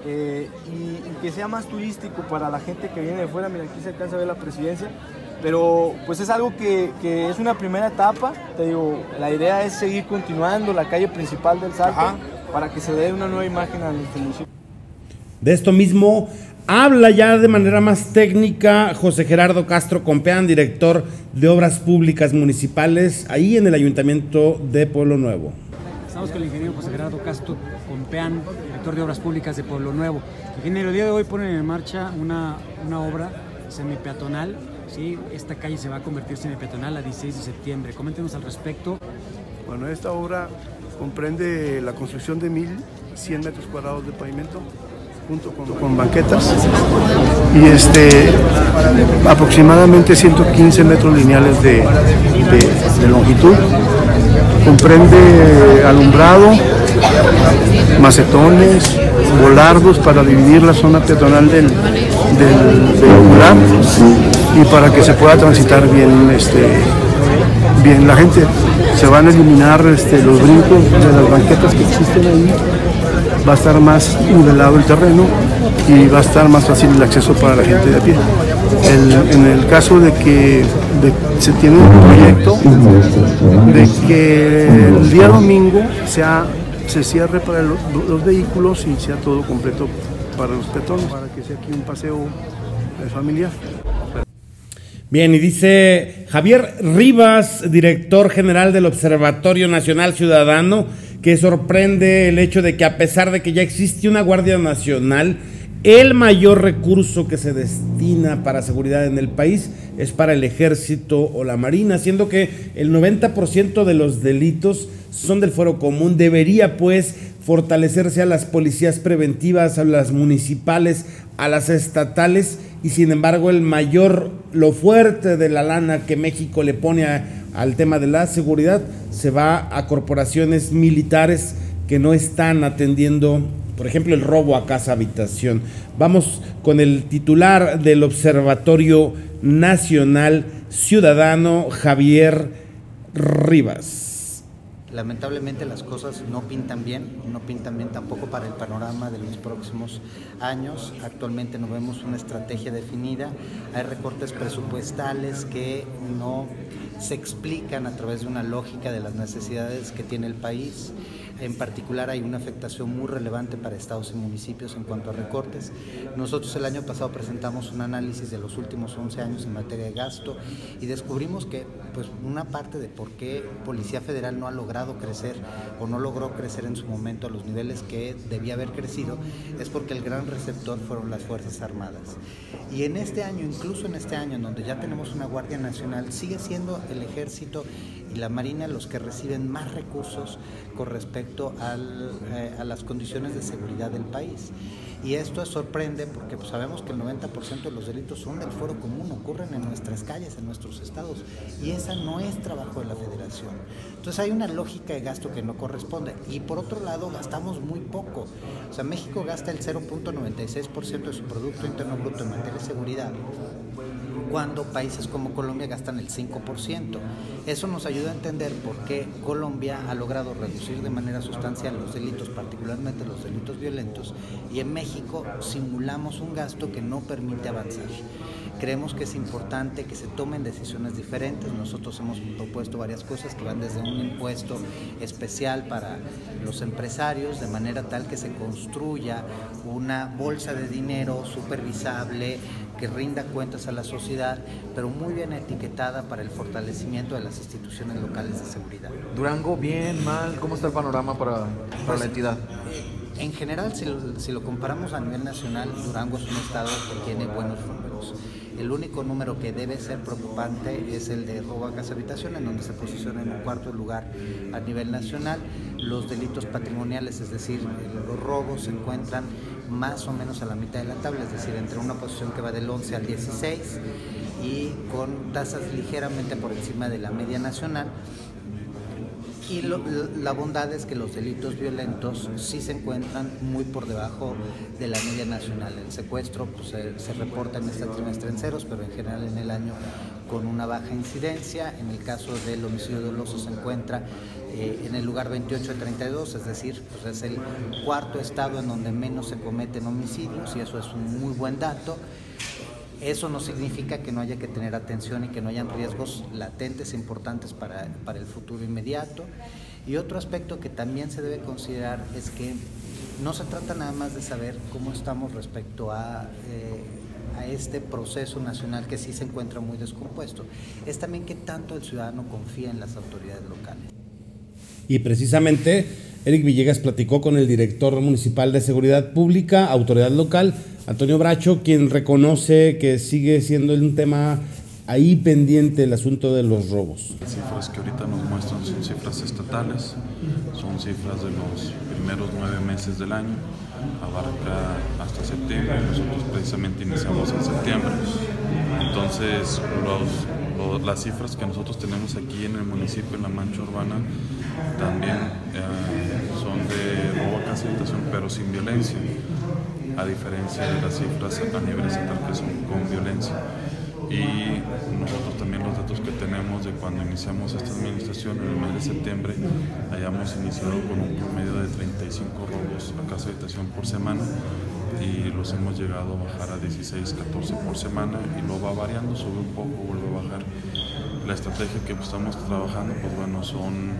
y que sea más turístico para la gente que viene de fuera. Mira, aquí se alcanza a ver la presidencia, pero pues es algo que es una primera etapa, te digo, la idea es seguir continuando la calle principal del Salto para que se dé una nueva imagen a nuestro municipio. De esto mismo habla ya de manera más técnica José Gerardo Castro Compeán, director de Obras Públicas Municipales, ahí en el Ayuntamiento de Pueblo Nuevo. Estamos con el ingeniero José Gerardo Castro Compeán, director de Obras Públicas de Pueblo Nuevo. Ingeniero, el día de hoy ponen en marcha una obra semipeatonal, ¿sí? Esta calle se va a convertir semipeatonal a 16 de septiembre. Coméntenos al respecto. Bueno, esta obra comprende la construcción de 1.100 metros cuadrados de pavimento, junto con banquetas, y aproximadamente 115 metros lineales de longitud. Comprende alumbrado, macetones, volardos para dividir la zona peatonal del vehicular y para que se pueda transitar bien, bien la gente. Se van a eliminar los brincos de las banquetas que existen ahí. Va a estar más nivelado el terreno y va a estar más fácil el acceso para la gente de a pie. En el caso de que se tiene un proyecto de que el día domingo se cierre para los vehículos y sea todo completo para los peatones, para que sea aquí un paseo familiar. Bien, y dice Javier Rivas, director general del Observatorio Nacional Ciudadano, que sorprende el hecho de que a pesar de que ya existe una Guardia Nacional, el mayor recurso que se destina para seguridad en el país es para el Ejército o la Marina, siendo que el 90% de los delitos son del fuero común. Debería pues fortalecerse a las policías preventivas, a las municipales, a las estatales, y sin embargo lo fuerte de la lana que México le pone al tema de la seguridad se va a corporaciones militares que no están atendiendo, por ejemplo, el robo a casa habitación. Vamos con el titular del Observatorio Nacional Ciudadano, Javier Rivas. Lamentablemente las cosas no pintan bien tampoco para el panorama de los próximos años. Actualmente no vemos una estrategia definida, hay recortes presupuestales que no se explican a través de una lógica de las necesidades que tiene el país. En particular hay una afectación muy relevante para estados y municipios en cuanto a recortes. Nosotros el año pasado presentamos un análisis de los últimos 11 años en materia de gasto y descubrimos que pues, una parte de por qué Policía Federal no ha logrado crecer o no logró crecer en su momento a los niveles que debía haber crecido es porque el gran receptor fueron las Fuerzas Armadas. Y en este año, incluso en este año en donde ya tenemos una Guardia Nacional, sigue siendo el Ejército y la Marina los que reciben más recursos con respecto a las condiciones de seguridad del país. Y esto sorprende porque pues, sabemos que el 90% de los delitos son del fuero común, ocurren en nuestras calles, en nuestros estados, y esa no es trabajo de la Federación. Entonces hay una lógica de gasto que no corresponde, y por otro lado gastamos muy poco. O sea, México gasta el 0.96% de su Producto Interno Bruto en materia de seguridad, cuando países como Colombia gastan el 5%. Eso nos ayuda a entender por qué Colombia ha logrado reducir de manera sustancial los delitos, particularmente los delitos violentos, y en México simulamos un gasto que no permite avanzar. Creemos que es importante que se tomen decisiones diferentes. Nosotros hemos propuesto varias cosas que van desde un impuesto especial para los empresarios, de manera tal que se construya una bolsa de dinero supervisable, que rinda cuentas a la sociedad, pero muy bien etiquetada para el fortalecimiento de las instituciones locales de seguridad. Durango, bien, mal, ¿cómo está el panorama para la entidad? En general, si lo comparamos a nivel nacional, Durango es un estado que tiene buenos números. El único número que debe ser preocupante es el de robo a casa habitación, en donde se posiciona en un cuarto lugar a nivel nacional. Los delitos patrimoniales, es decir, los robos, se encuentran más o menos a la mitad de la tabla, es decir, entre una posición que va del 11 al 16 y con tasas ligeramente por encima de la media nacional. Y la bondad es que los delitos violentos sí se encuentran muy por debajo de la media nacional. El secuestro pues, se reporta en este trimestre en ceros, pero en general en el año con una baja incidencia. En el caso del homicidio doloso se encuentra en el lugar 28 de 32, es decir, pues es el cuarto estado en donde menos se cometen homicidios, y eso es un muy buen dato. Eso no significa que no haya que tener atención y que no hayan riesgos latentes importantes para el futuro inmediato. Y otro aspecto que también se debe considerar es que no se trata nada más de saber cómo estamos respecto a este proceso nacional que sí se encuentra muy descompuesto, es también que tanto el ciudadano confía en las autoridades locales. Y precisamente Eric Villegas platicó con el director municipal de Seguridad Pública, autoridad local, Antonio Bracho, quien reconoce que sigue siendo un tema ahí pendiente el asunto de los robos. Las cifras que ahorita nos muestran son cifras estatales, son cifras de los primeros 9 meses del año, abarca hasta septiembre, nosotros precisamente iniciamos en septiembre. Entonces las cifras que nosotros tenemos aquí en el municipio, en la mancha urbana, también son de robo a casa habitación, pero sin violencia, a diferencia de las cifras a nivel estatal que son con violencia. Y nosotros también los datos que tenemos de cuando iniciamos esta administración en el mes de septiembre, hayamos iniciado con un promedio de 35 robos a casa habitación por semana, y los hemos llegado a bajar a 16, 14 por semana, y lo va variando, sube un poco, vuelve a bajar. La estrategia que estamos trabajando, pues bueno, son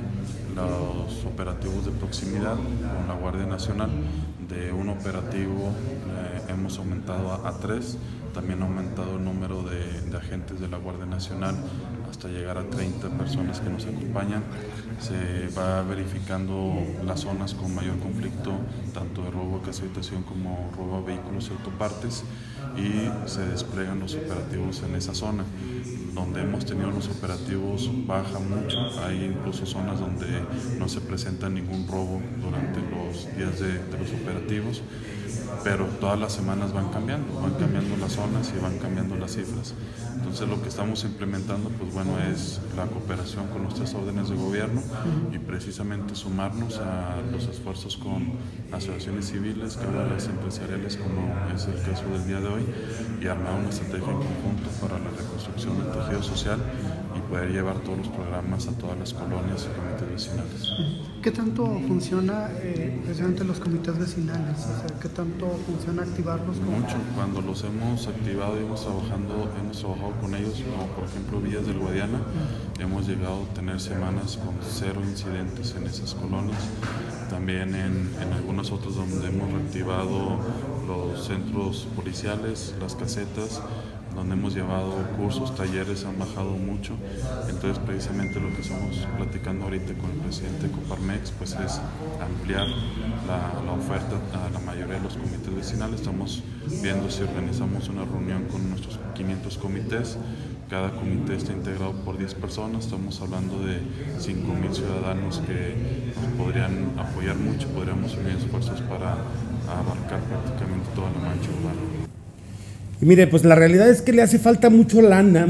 los operativos de proximidad con la Guardia Nacional. De un operativo hemos aumentado a 3, también ha aumentado el número de agentes de la Guardia Nacional hasta llegar a 30 personas que nos acompañan. Se va verificando las zonas con mayor conflicto, tanto de robo a casa habitación como robo a vehículos y autopartes, y se despliegan los operativos en esa zona. Donde hemos tenido los operativos baja mucho, hay incluso zonas donde no se presenta ningún robo durante los días de los operativos, pero todas las semanas van cambiando las zonas y van cambiando las cifras. Entonces lo que estamos implementando, pues bueno, es la cooperación con los 3 órdenes de gobierno y precisamente sumarnos a los esfuerzos con asociaciones civiles, cámaras empresariales, como es el caso del día de hoy, y armar una estrategia en conjunto para la reconstrucción del tejido social y poder llevar todos los programas a todas las colonias y comités vecinales. ¿Qué tanto funciona precisamente los comités vecinales? O sea, ¿qué tanto funciona activarlos? Mucho. Cuando los hemos activado y hemos trabajado con ellos, como por ejemplo Villas del Guadiana, hemos llegado a tener semanas con 0 incidentes en esas colonias. También en algunos otros donde hemos reactivado los centros policiales, las casetas, donde hemos llevado cursos, talleres, han bajado mucho. Entonces precisamente lo que estamos platicando ahorita con el presidente de Coparmex pues es ampliar la oferta a la mayoría de los comités vecinales. Estamos viendo si organizamos una reunión con nuestros 500 comités. Cada comité está integrado por 10 personas, estamos hablando de 5,000 ciudadanos que nos podrían apoyar mucho, podríamos unir esfuerzos para abarcar prácticamente toda la mancha urbana. Y mire, pues la realidad es que le hace falta mucha lana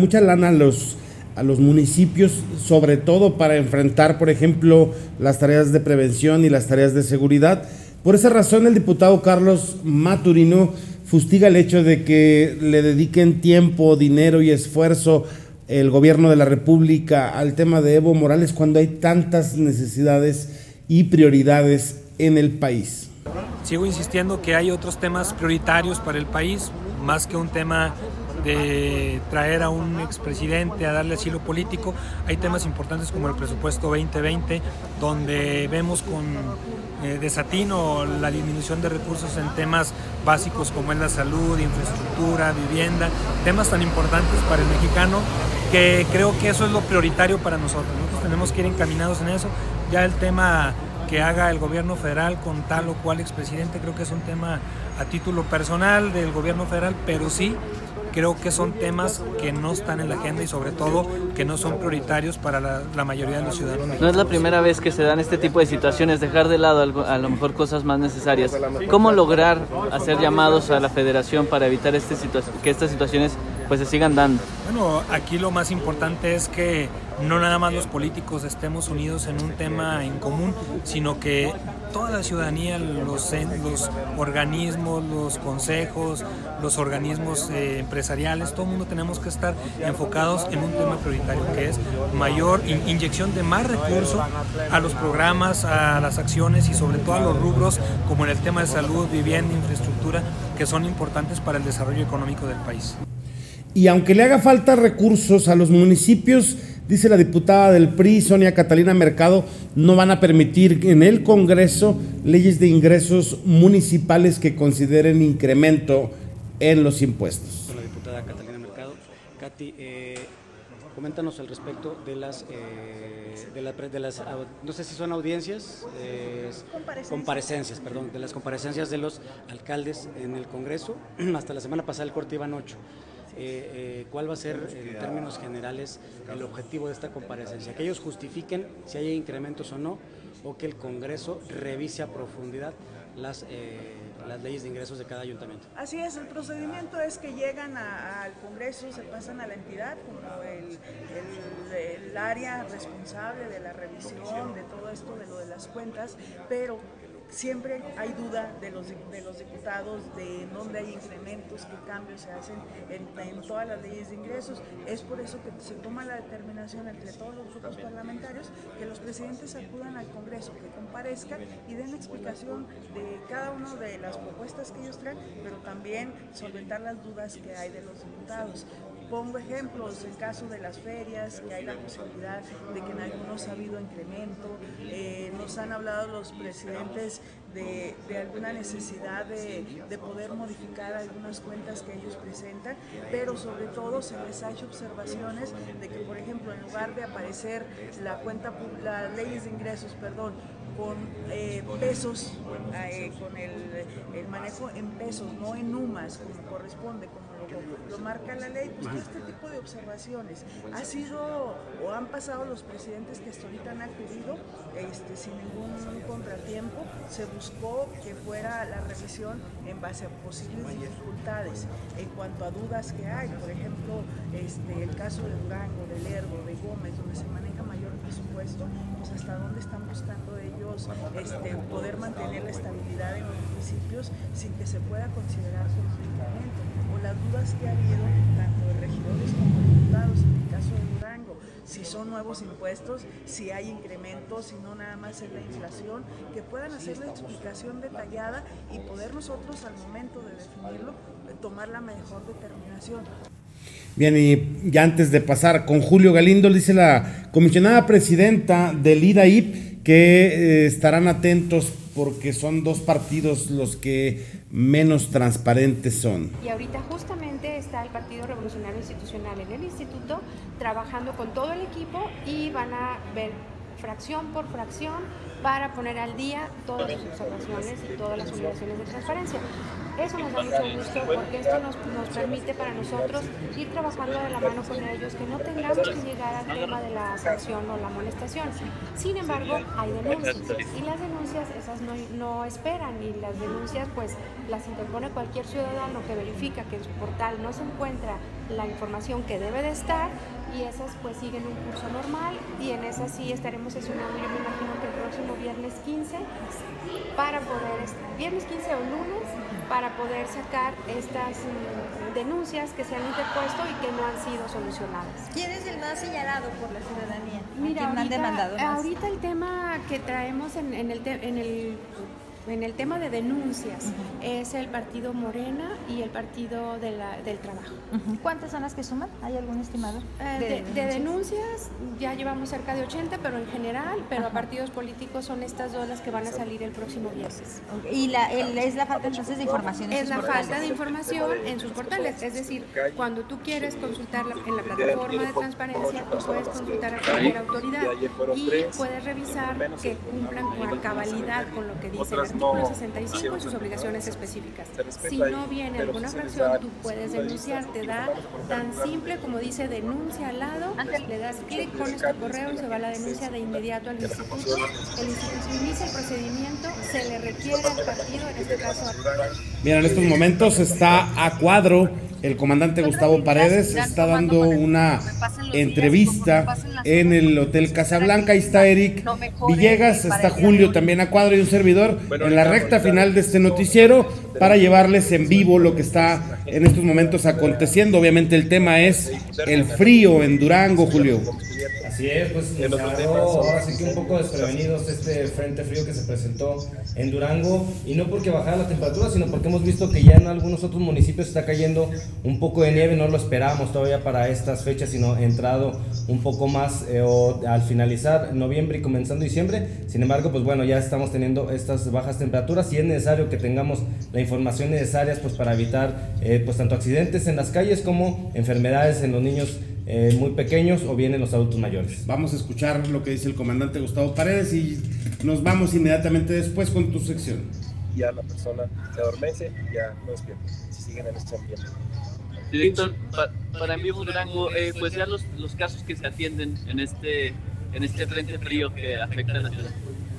a los municipios, sobre todo para enfrentar, por ejemplo, las tareas de prevención y las tareas de seguridad. Por esa razón, el diputado Carlos Maturino fustiga el hecho de que le dediquen tiempo, dinero y esfuerzo el gobierno de la República al tema de Evo Morales cuando hay tantas necesidades y prioridades en el país. Sigo insistiendo que hay otros temas prioritarios para el país, más que un tema de traer a un expresidente a darle asilo político. Hay temas importantes como el presupuesto 2020, donde vemos con desatino la disminución de recursos en temas básicos como es la salud, infraestructura, vivienda, temas tan importantes para el mexicano que creo que eso es lo prioritario para nosotros. Nosotros tenemos que ir encaminados en eso. Ya el tema que haga el gobierno federal con tal o cual expresidente creo que es un tema a título personal del gobierno federal, pero sí creo que son temas que no están en la agenda y sobre todo que no son prioritarios para la mayoría de los ciudadanos mexicanos. No es la primera vez que se dan este tipo de situaciones, dejar de lado a lo mejor cosas más necesarias. ¿Cómo lograr hacer llamados a la federación para evitar que estas situaciones pues se sigan dando? Bueno, aquí lo más importante es que no nada más los políticos estemos unidos en un tema en común, sino que toda la ciudadanía, los organismos, los consejos, los organismos empresariales, todo el mundo tenemos que estar enfocados en un tema prioritario, que es mayor inyección de más recursos a los programas, a las acciones y sobre todo a los rubros como en el tema de salud, vivienda, infraestructura, que son importantes para el desarrollo económico del país. Y aunque le haga falta recursos a los municipios, dice la diputada del PRI, Sonia Catalina Mercado, no van a permitir en el Congreso leyes de ingresos municipales que consideren incremento en los impuestos. Con la diputada Catalina Mercado. Katy, coméntanos al respecto de las no sé si son audiencias, comparecencias, perdón, de las comparecencias de los alcaldes en el Congreso. Hasta la semana pasada el corte iban 8. ¿Cuál va a ser en términos generales el objetivo de esta comparecencia? Que ellos justifiquen si hay incrementos o no, o que el Congreso revise a profundidad las leyes de ingresos de cada ayuntamiento. Así es, el procedimiento es que llegan al Congreso, se pasan a la entidad como el área responsable de la revisión de todo esto, de lo de las cuentas, pero siempre hay duda de los diputados de dónde hay incrementos, qué cambios se hacen en todas las leyes de ingresos. Es por eso que se toma la determinación entre todos los grupos parlamentarios que los presidentes acudan al Congreso, que comparezcan y den explicación de cada una de las propuestas que ellos traen, pero también solventar las dudas que hay de los diputados. Pongo ejemplos, en caso de las ferias, que hay la posibilidad de que en algunos ha habido incremento, nos han hablado los presidentes de alguna necesidad de poder modificar algunas cuentas que ellos presentan, pero sobre todo se les ha hecho observaciones de que, por ejemplo, en lugar de aparecer las leyes de ingresos, con pesos, con el manejo en pesos, no en UMAS, como corresponde, como lo marca la ley, pues este tipo de observaciones ha sido o han pasado los presidentes que hasta ahorita han acudido sin ningún contratiempo. Se buscó que fuera la revisión en base a posibles dificultades en cuanto a dudas que hay, por ejemplo el caso de Durango, de Lerdo, de Gómez, donde se maneja mayor presupuesto, pues hasta dónde están buscando ellos poder mantener la estabilidad en los municipios sin que se pueda considerar como un incremento, o las dudas que ha habido tanto de regidores como de diputados en el caso de Durango, si son nuevos impuestos, si hay incrementos, si no nada más es la inflación, que puedan hacer la explicación detallada y poder nosotros al momento de definirlo tomar la mejor determinación. Bien, y ya antes de pasar con Julio Galindo, dice la comisionada presidenta del IDAIP que estarán atentos porque son dos partidos los que menos transparentes son. Y ahorita justamente está el Partido Revolucionario Institucional en el instituto trabajando con todo el equipo y van a ver fracción por fracción para poner al día todas sus observaciones y todas las obligaciones de transparencia. Eso nos da mucho gusto porque esto nos permite para nosotros ir trabajando de la mano con ellos, que no tengamos que llegar al tema de la sanción o la amonestación. Sin embargo, hay denuncias y las denuncias esas no esperan, y las denuncias pues las interpone cualquier ciudadano que verifica que en su portal no se encuentra la información que debe de estar, y esas pues siguen un curso normal, y en esas sí estaremos sesionando, yo me imagino que el próximo viernes 15 para poder, viernes 15 o lunes, para poder sacar estas denuncias que se han interpuesto y que no han sido solucionadas. ¿Quién es el más señalado por la ciudadanía? Mira, ¿Quién han demandado más? Ahorita el tema que traemos en el tema de denuncias es el partido Morena y el partido del Trabajo. ¿Cuántas son las que suman? ¿Hay algún estimado? De denuncias ya llevamos cerca de 80, pero en general, pero a partidos políticos son estas dos las que van a salir el próximo viernes. ¿Y es la falta entonces de información en sus portales? Es la falta de información en sus portales, es decir, cuando tú quieres consultar en la plataforma de transparencia, tú puedes consultar a cualquier autoridad y puedes revisar que cumplan con cabalidad con lo que dice el artículo 65 y sus obligaciones específicas. Si no viene alguna fracción, tú puedes denunciar, te da tan simple como dice denuncia al lado, le das clic, pones tu correo y se va la denuncia de inmediato al instituto. El instituto inicia el procedimiento, se le requiere al partido, en este caso Bien, en estos momentos está a cuadro el comandante Gustavo Paredes, está dando una entrevista en el Hotel Casablanca. Ahí está Eric Villegas, está Julio también a cuadro y un servidor en la recta final de este noticiero para llevarles en vivo lo que está en estos momentos aconteciendo. Obviamente el tema es el frío en Durango, Julio. Así es, pues nos agarró ahora sí que un poco desprevenidos este frente frío que se presentó en Durango, y no porque bajara la temperatura, sino porque hemos visto que ya en algunos otros municipios está cayendo un poco de nieve. No lo esperábamos todavía para estas fechas, sino entrado un poco más o al finalizar noviembre y comenzando diciembre. Sin embargo, pues bueno, ya estamos teniendo estas bajas temperaturas y es necesario que tengamos la información necesaria pues para evitar pues tanto accidentes en las calles como enfermedades en los niños muy pequeños o bien en los adultos mayores. Vamos a escuchar lo que dice el comandante Gustavo Paredes y nos vamos inmediatamente después con tu sección. Ya la persona se adormece y ya no despierta, si siguen en este ambiente. Director, para En Vivo Durango, pues ya los casos que se atienden en este frente frío que afecta a la ciudad.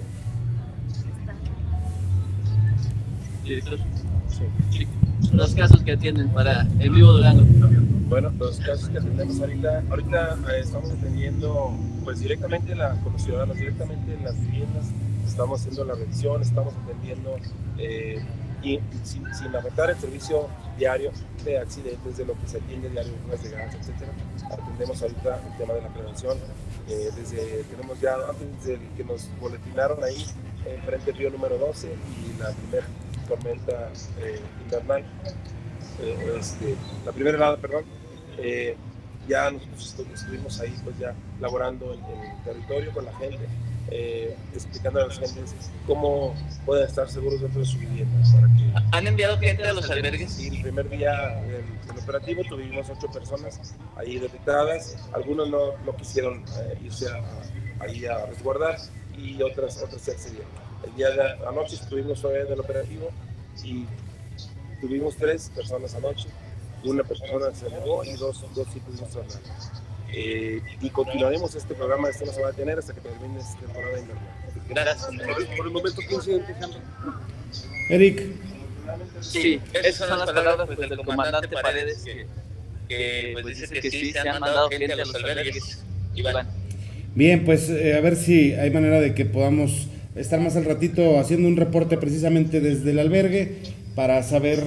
Director. Sí. Los casos que atienden para En Vivo Durango. Bueno, los casos que atendemos ahorita estamos atendiendo pues directamente con los ciudadanos, directamente en las viviendas, estamos haciendo la revisión, estamos atendiendo y sin afectar el servicio diario de accidentes, de lo que se atiende diario, de gas, etcétera. Atendemos ahorita el tema de la prevención, tenemos ya antes de que nos boletinaron ahí frente frío número 12 y la primera tormenta invernal, la primera helada, perdón, ya nosotros estuvimos ahí pues ya laborando en el territorio con la gente, explicando a las gentes cómo pueden estar seguros dentro de su vivienda. ¿Han enviado gente a los albergues? Sí, el primer día del operativo tuvimos 8 personas ahí detectadas, algunos no quisieron irse ahí a resguardar y otras se accedieron. El día de anoche estuvimos todavía del operativo y tuvimos 3 personas anoche. Una persona se negó y dos sí pudimos trasladar. Y continuaremos este programa, no se va a detener hasta que termine esta temporada invernal. Gracias. Por el momento, ¿quién se identifica? Eric. Sí, esas son las palabras pues, del comandante Paredes que pues, dice que sí se han mandado gente a los albergues. Iván. Bien, pues a ver si hay manera de que podamos estar más al ratito haciendo un reporte precisamente desde el albergue para saber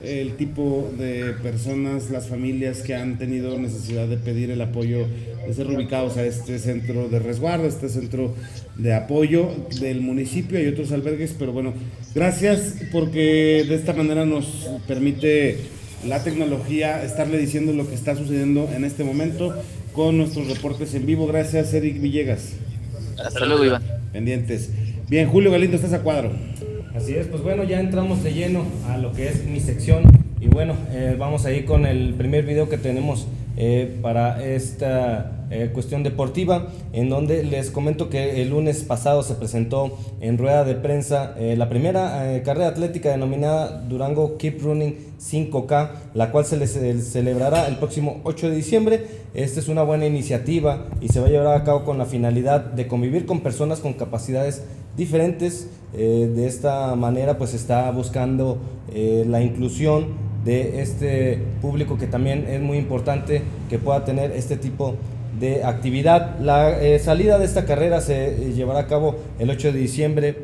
el tipo de personas, las familias que han tenido necesidad de pedir el apoyo de ser ubicados a este centro de resguardo, este centro de apoyo del municipio. Hay otros albergues, pero bueno, gracias, porque de esta manera nos permite la tecnología estarle diciendo lo que está sucediendo en este momento con nuestros reportes en vivo. Gracias, Eric Villegas. Hasta luego, Iván. Pendientes. Bien, Julio Galindo, estás a cuadro. Así es, pues bueno, ya entramos de lleno a lo que es mi sección y bueno, vamos a ir con el primer video que tenemos para esta cuestión deportiva, en donde les comento que el lunes pasado se presentó en rueda de prensa la primera carrera atlética denominada Durango Keep Running 5K, la cual se celebrará el próximo 8 de diciembre. Esta es una buena iniciativa y se va a llevar a cabo con la finalidad de convivir con personas con capacidades diferentes. De esta manera pues está buscando la inclusión de este público, que también es muy importante que pueda tener este tipo de actividad. La salida de esta carrera se llevará a cabo el 8 de diciembre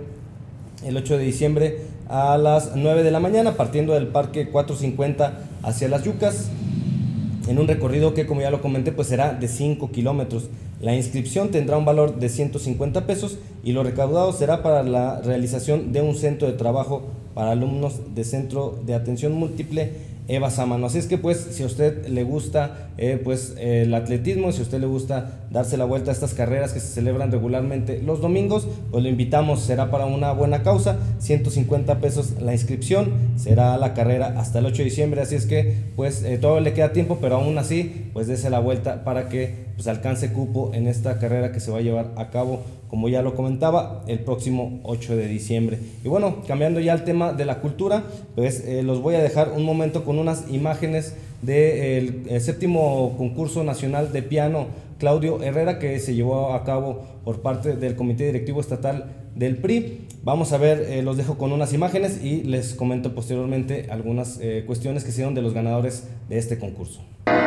a las 9 de la mañana, partiendo del Parque 450 hacia Las Yucas, en un recorrido que, como ya lo comenté, pues será de 5 kilómetros. La inscripción tendrá un valor de 150 pesos y lo recaudado será para la realización de un centro de trabajo para alumnos de Centro de Atención Múltiple Eva Sámano. Así es que pues, si a usted le gusta el atletismo, si a usted le gusta darse la vuelta a estas carreras que se celebran regularmente los domingos, pues lo invitamos. Será para una buena causa, 150 pesos la inscripción, será la carrera hasta el 8 de diciembre, así es que pues todavía le queda tiempo, pero aún así pues dése la vuelta para que pues alcance cupo en esta carrera que se va a llevar a cabo, como ya lo comentaba, el próximo 8 de diciembre. Y bueno, cambiando ya al tema de la cultura, pues los voy a dejar un momento con unas imágenes del séptimo concurso nacional de piano Claudio Herrera, que se llevó a cabo por parte del Comité Directivo Estatal del PRI. Vamos a ver, los dejo con unas imágenes y les comento posteriormente algunas cuestiones que se dieron de los ganadores de este concurso.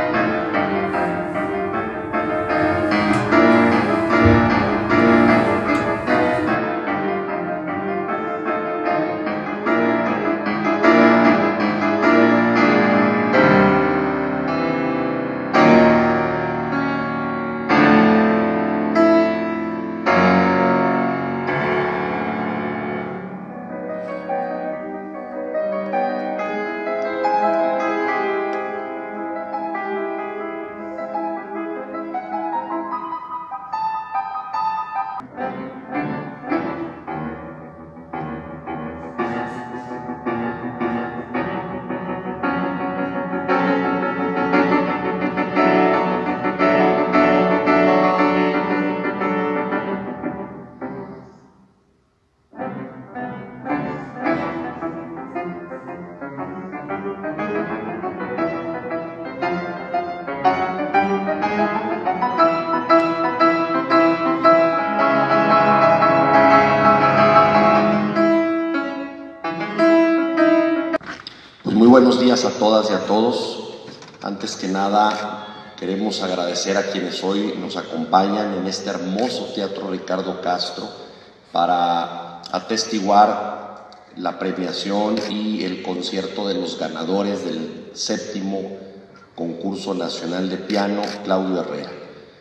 Buenos días a todas y a todos. Antes que nada, queremos agradecer a quienes hoy nos acompañan en este hermoso Teatro Ricardo Castro para atestiguar la premiación y el concierto de los ganadores del séptimo concurso nacional de piano Claudio Herrera.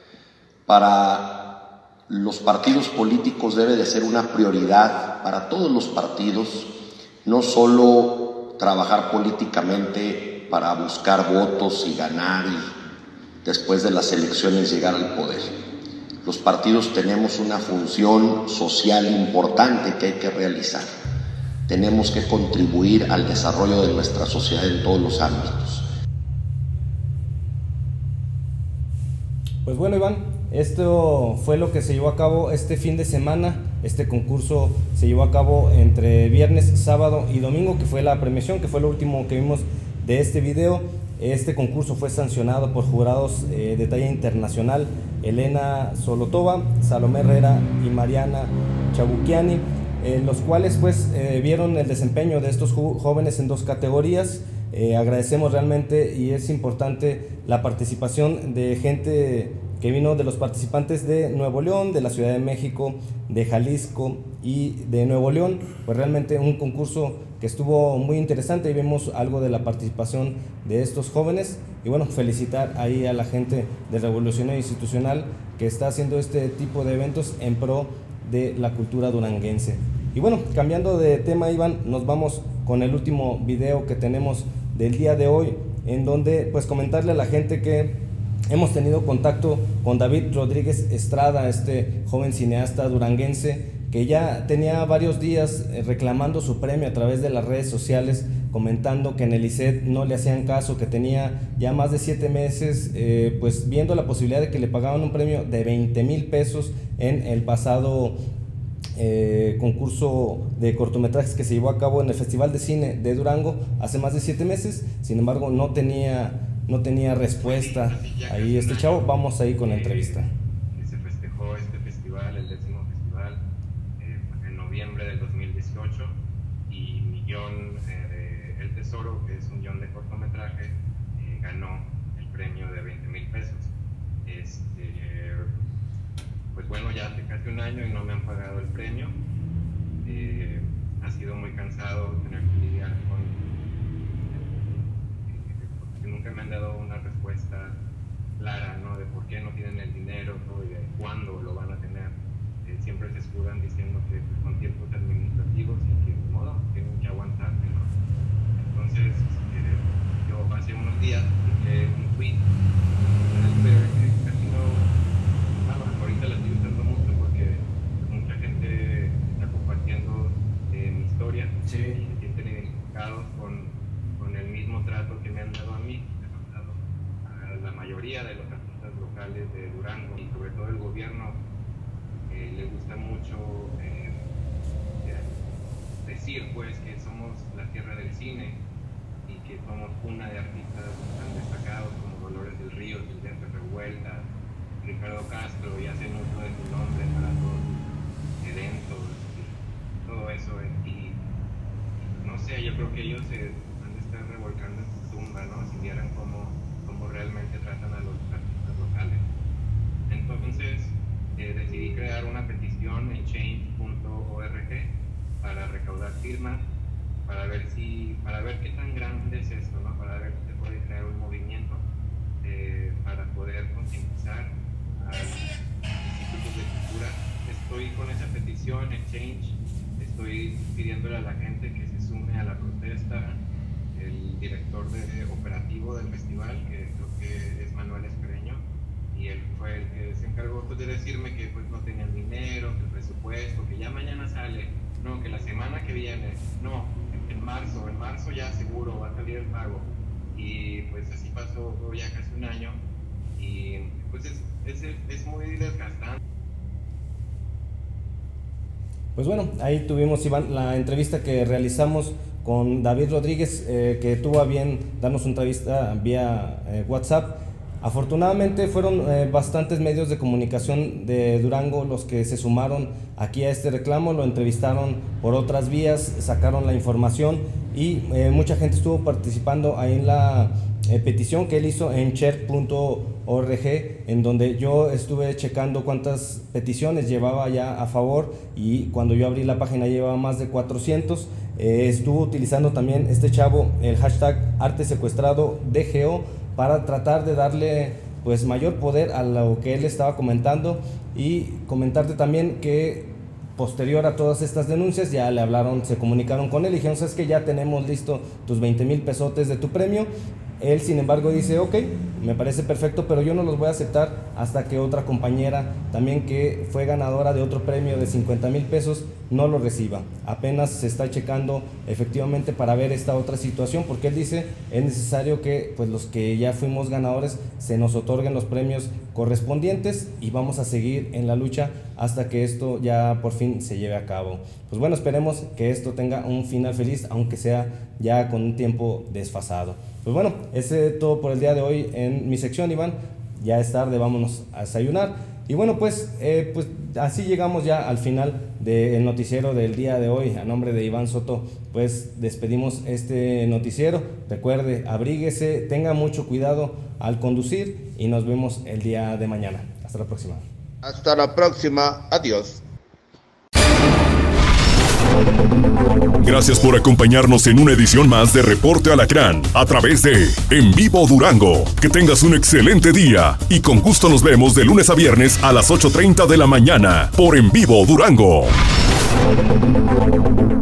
Para los partidos políticos debe de ser una prioridad, para todos los partidos, no solo trabajar políticamente para buscar votos y ganar y después de las elecciones llegar al poder. Los partidos tenemos una función social importante que hay que realizar. Tenemos que contribuir al desarrollo de nuestra sociedad en todos los ámbitos. Pues bueno, Iván, esto fue lo que se llevó a cabo este fin de semana. Este concurso se llevó a cabo entre viernes, sábado y domingo, que fue la premiación, que fue lo último que vimos de este video. Este concurso fue sancionado por jurados de talla internacional: Elena Solotova, Salomé Herrera y Mariana Chabuquiani, los cuales pues vieron el desempeño de estos jóvenes en dos categorías. Agradecemos realmente, y es importante, la participación de gente que vino, de los participantes de Nuevo León, de la Ciudad de México, de Jalisco y de Nuevo León. Pues realmente un concurso que estuvo muy interesante y vemos algo de la participación de estos jóvenes. Y bueno, felicitar ahí a la gente de Revolucionario Institucional que está haciendo este tipo de eventos en pro de la cultura duranguense. Y bueno, cambiando de tema, Iván, nos vamos con el último video que tenemos del día de hoy, en donde pues comentarle a la gente que hemos tenido contacto con David Rodríguez Estrada, este joven cineasta duranguense que ya tenía varios días reclamando su premio a través de las redes sociales, comentando que en el ICET no le hacían caso, que tenía ya más de 7 meses pues viendo la posibilidad de que le pagaban un premio de 20,000 pesos en el pasado concurso de cortometrajes que se llevó a cabo en el Festival de Cine de Durango hace más de 7 meses. Sin embargo, no tenía respuesta ahí este chavo. Vamos ahí con la entrevista. Se festejó este festival, el 10º festival, en noviembre del 2018, y Millón de El Tesoro, que es un guión de cortometraje, ganó el premio de 20,000 pesos. Pues bueno, ya hace casi un año y no me han pagado el premio. Ha sido muy cansado tener que lidiar con... porque nunca me han dado una respuesta clara, ¿no?, de por qué no tienen el dinero, ¿no?, y de cuándo lo van a tener. Siempre se escudan diciendo que pues, con tiempos administrativos y que de modo tienen que aguantar, ¿no? Entonces, yo hace unos días publiqué un tweet en el Twitter que casi no... ahorita la estoy usando mucho porque mucha gente está compartiendo mi historia, sí, y se sienten identificados con el mismo trato que me han dado a mí, que me han dado a la mayoría de los artistas locales de Durango, y sobre todo el gobierno le gusta mucho decir pues que somos la tierra del cine y que somos una de artistas tan destacados como Dolores del Río, Silvestre Revuelta, Ricardo Castro, y hacen uso de su nombre para todos sus eventos y todo eso. Y no sé, yo creo que ellos se han de estar revolcando en su tumba, ¿no?, si vieran cómo realmente tratan a los artistas locales. Entonces decidí crear una petición en change.org para recaudar firmas, para ver qué tan grande es esto, ¿no?, para ver si se puede crear un movimiento para poder concientizar a los institutos de cultura. Estoy con esa petición en Change, estoy pidiéndole a la gente que se sume a la protesta. El director operativo del festival, que creo que es Manuel Espereño, y él fue el que se encargó pues, de decirme que pues, no tenían dinero, que el presupuesto, que ya mañana sale, no, que la semana que viene, no, en marzo ya seguro va a salir el pago. Y pues así pasó ya casi un año, y pues es muy desgastante. Pues bueno, ahí tuvimos, Iván, la entrevista que realizamos con David Rodríguez, que tuvo a bien darnos una entrevista vía WhatsApp. Afortunadamente fueron bastantes medios de comunicación de Durango los que se sumaron aquí a este reclamo, lo entrevistaron por otras vías, sacaron la información, y mucha gente estuvo participando ahí en la petición que él hizo en cher.org, en donde yo estuve checando cuántas peticiones llevaba ya a favor, y cuando yo abrí la página llevaba más de 400. Estuvo utilizando también este chavo el hashtag ArteSecuestradoDGO para tratar de darle pues mayor poder a lo que él estaba comentando, y comentarte también que posterior a todas estas denuncias ya le hablaron, se comunicaron con él y dijeron: ¿sabes que ya tenemos listo tus 20,000 pesotes de tu premio? Él, sin embargo, dice: ok, me parece perfecto, pero yo no los voy a aceptar hasta que otra compañera, también que fue ganadora de otro premio de 50,000 pesos, no lo reciba. Apenas se está checando efectivamente para ver esta otra situación, porque él dice: es necesario que pues los que ya fuimos ganadores se nos otorguen los premios correspondientes, y vamos a seguir en la lucha hasta que esto ya por fin se lleve a cabo. Pues bueno, esperemos que esto tenga un final feliz, aunque sea ya con un tiempo desfasado. Pues bueno, ese es todo por el día de hoy en mi sección, Iván. Ya es tarde, vámonos a desayunar. Y bueno, pues así llegamos ya al final del noticiero del día de hoy. A nombre de Iván Soto, pues despedimos este noticiero. Recuerde, abríguese, tenga mucho cuidado al conducir, y nos vemos el día de mañana. Hasta la próxima. Hasta la próxima. Adiós. Gracias por acompañarnos en una edición más de Reporte Alacrán a través de En Vivo Durango. Que tengas un excelente día y con gusto nos vemos de lunes a viernes a las 8:30 de la mañana por En Vivo Durango.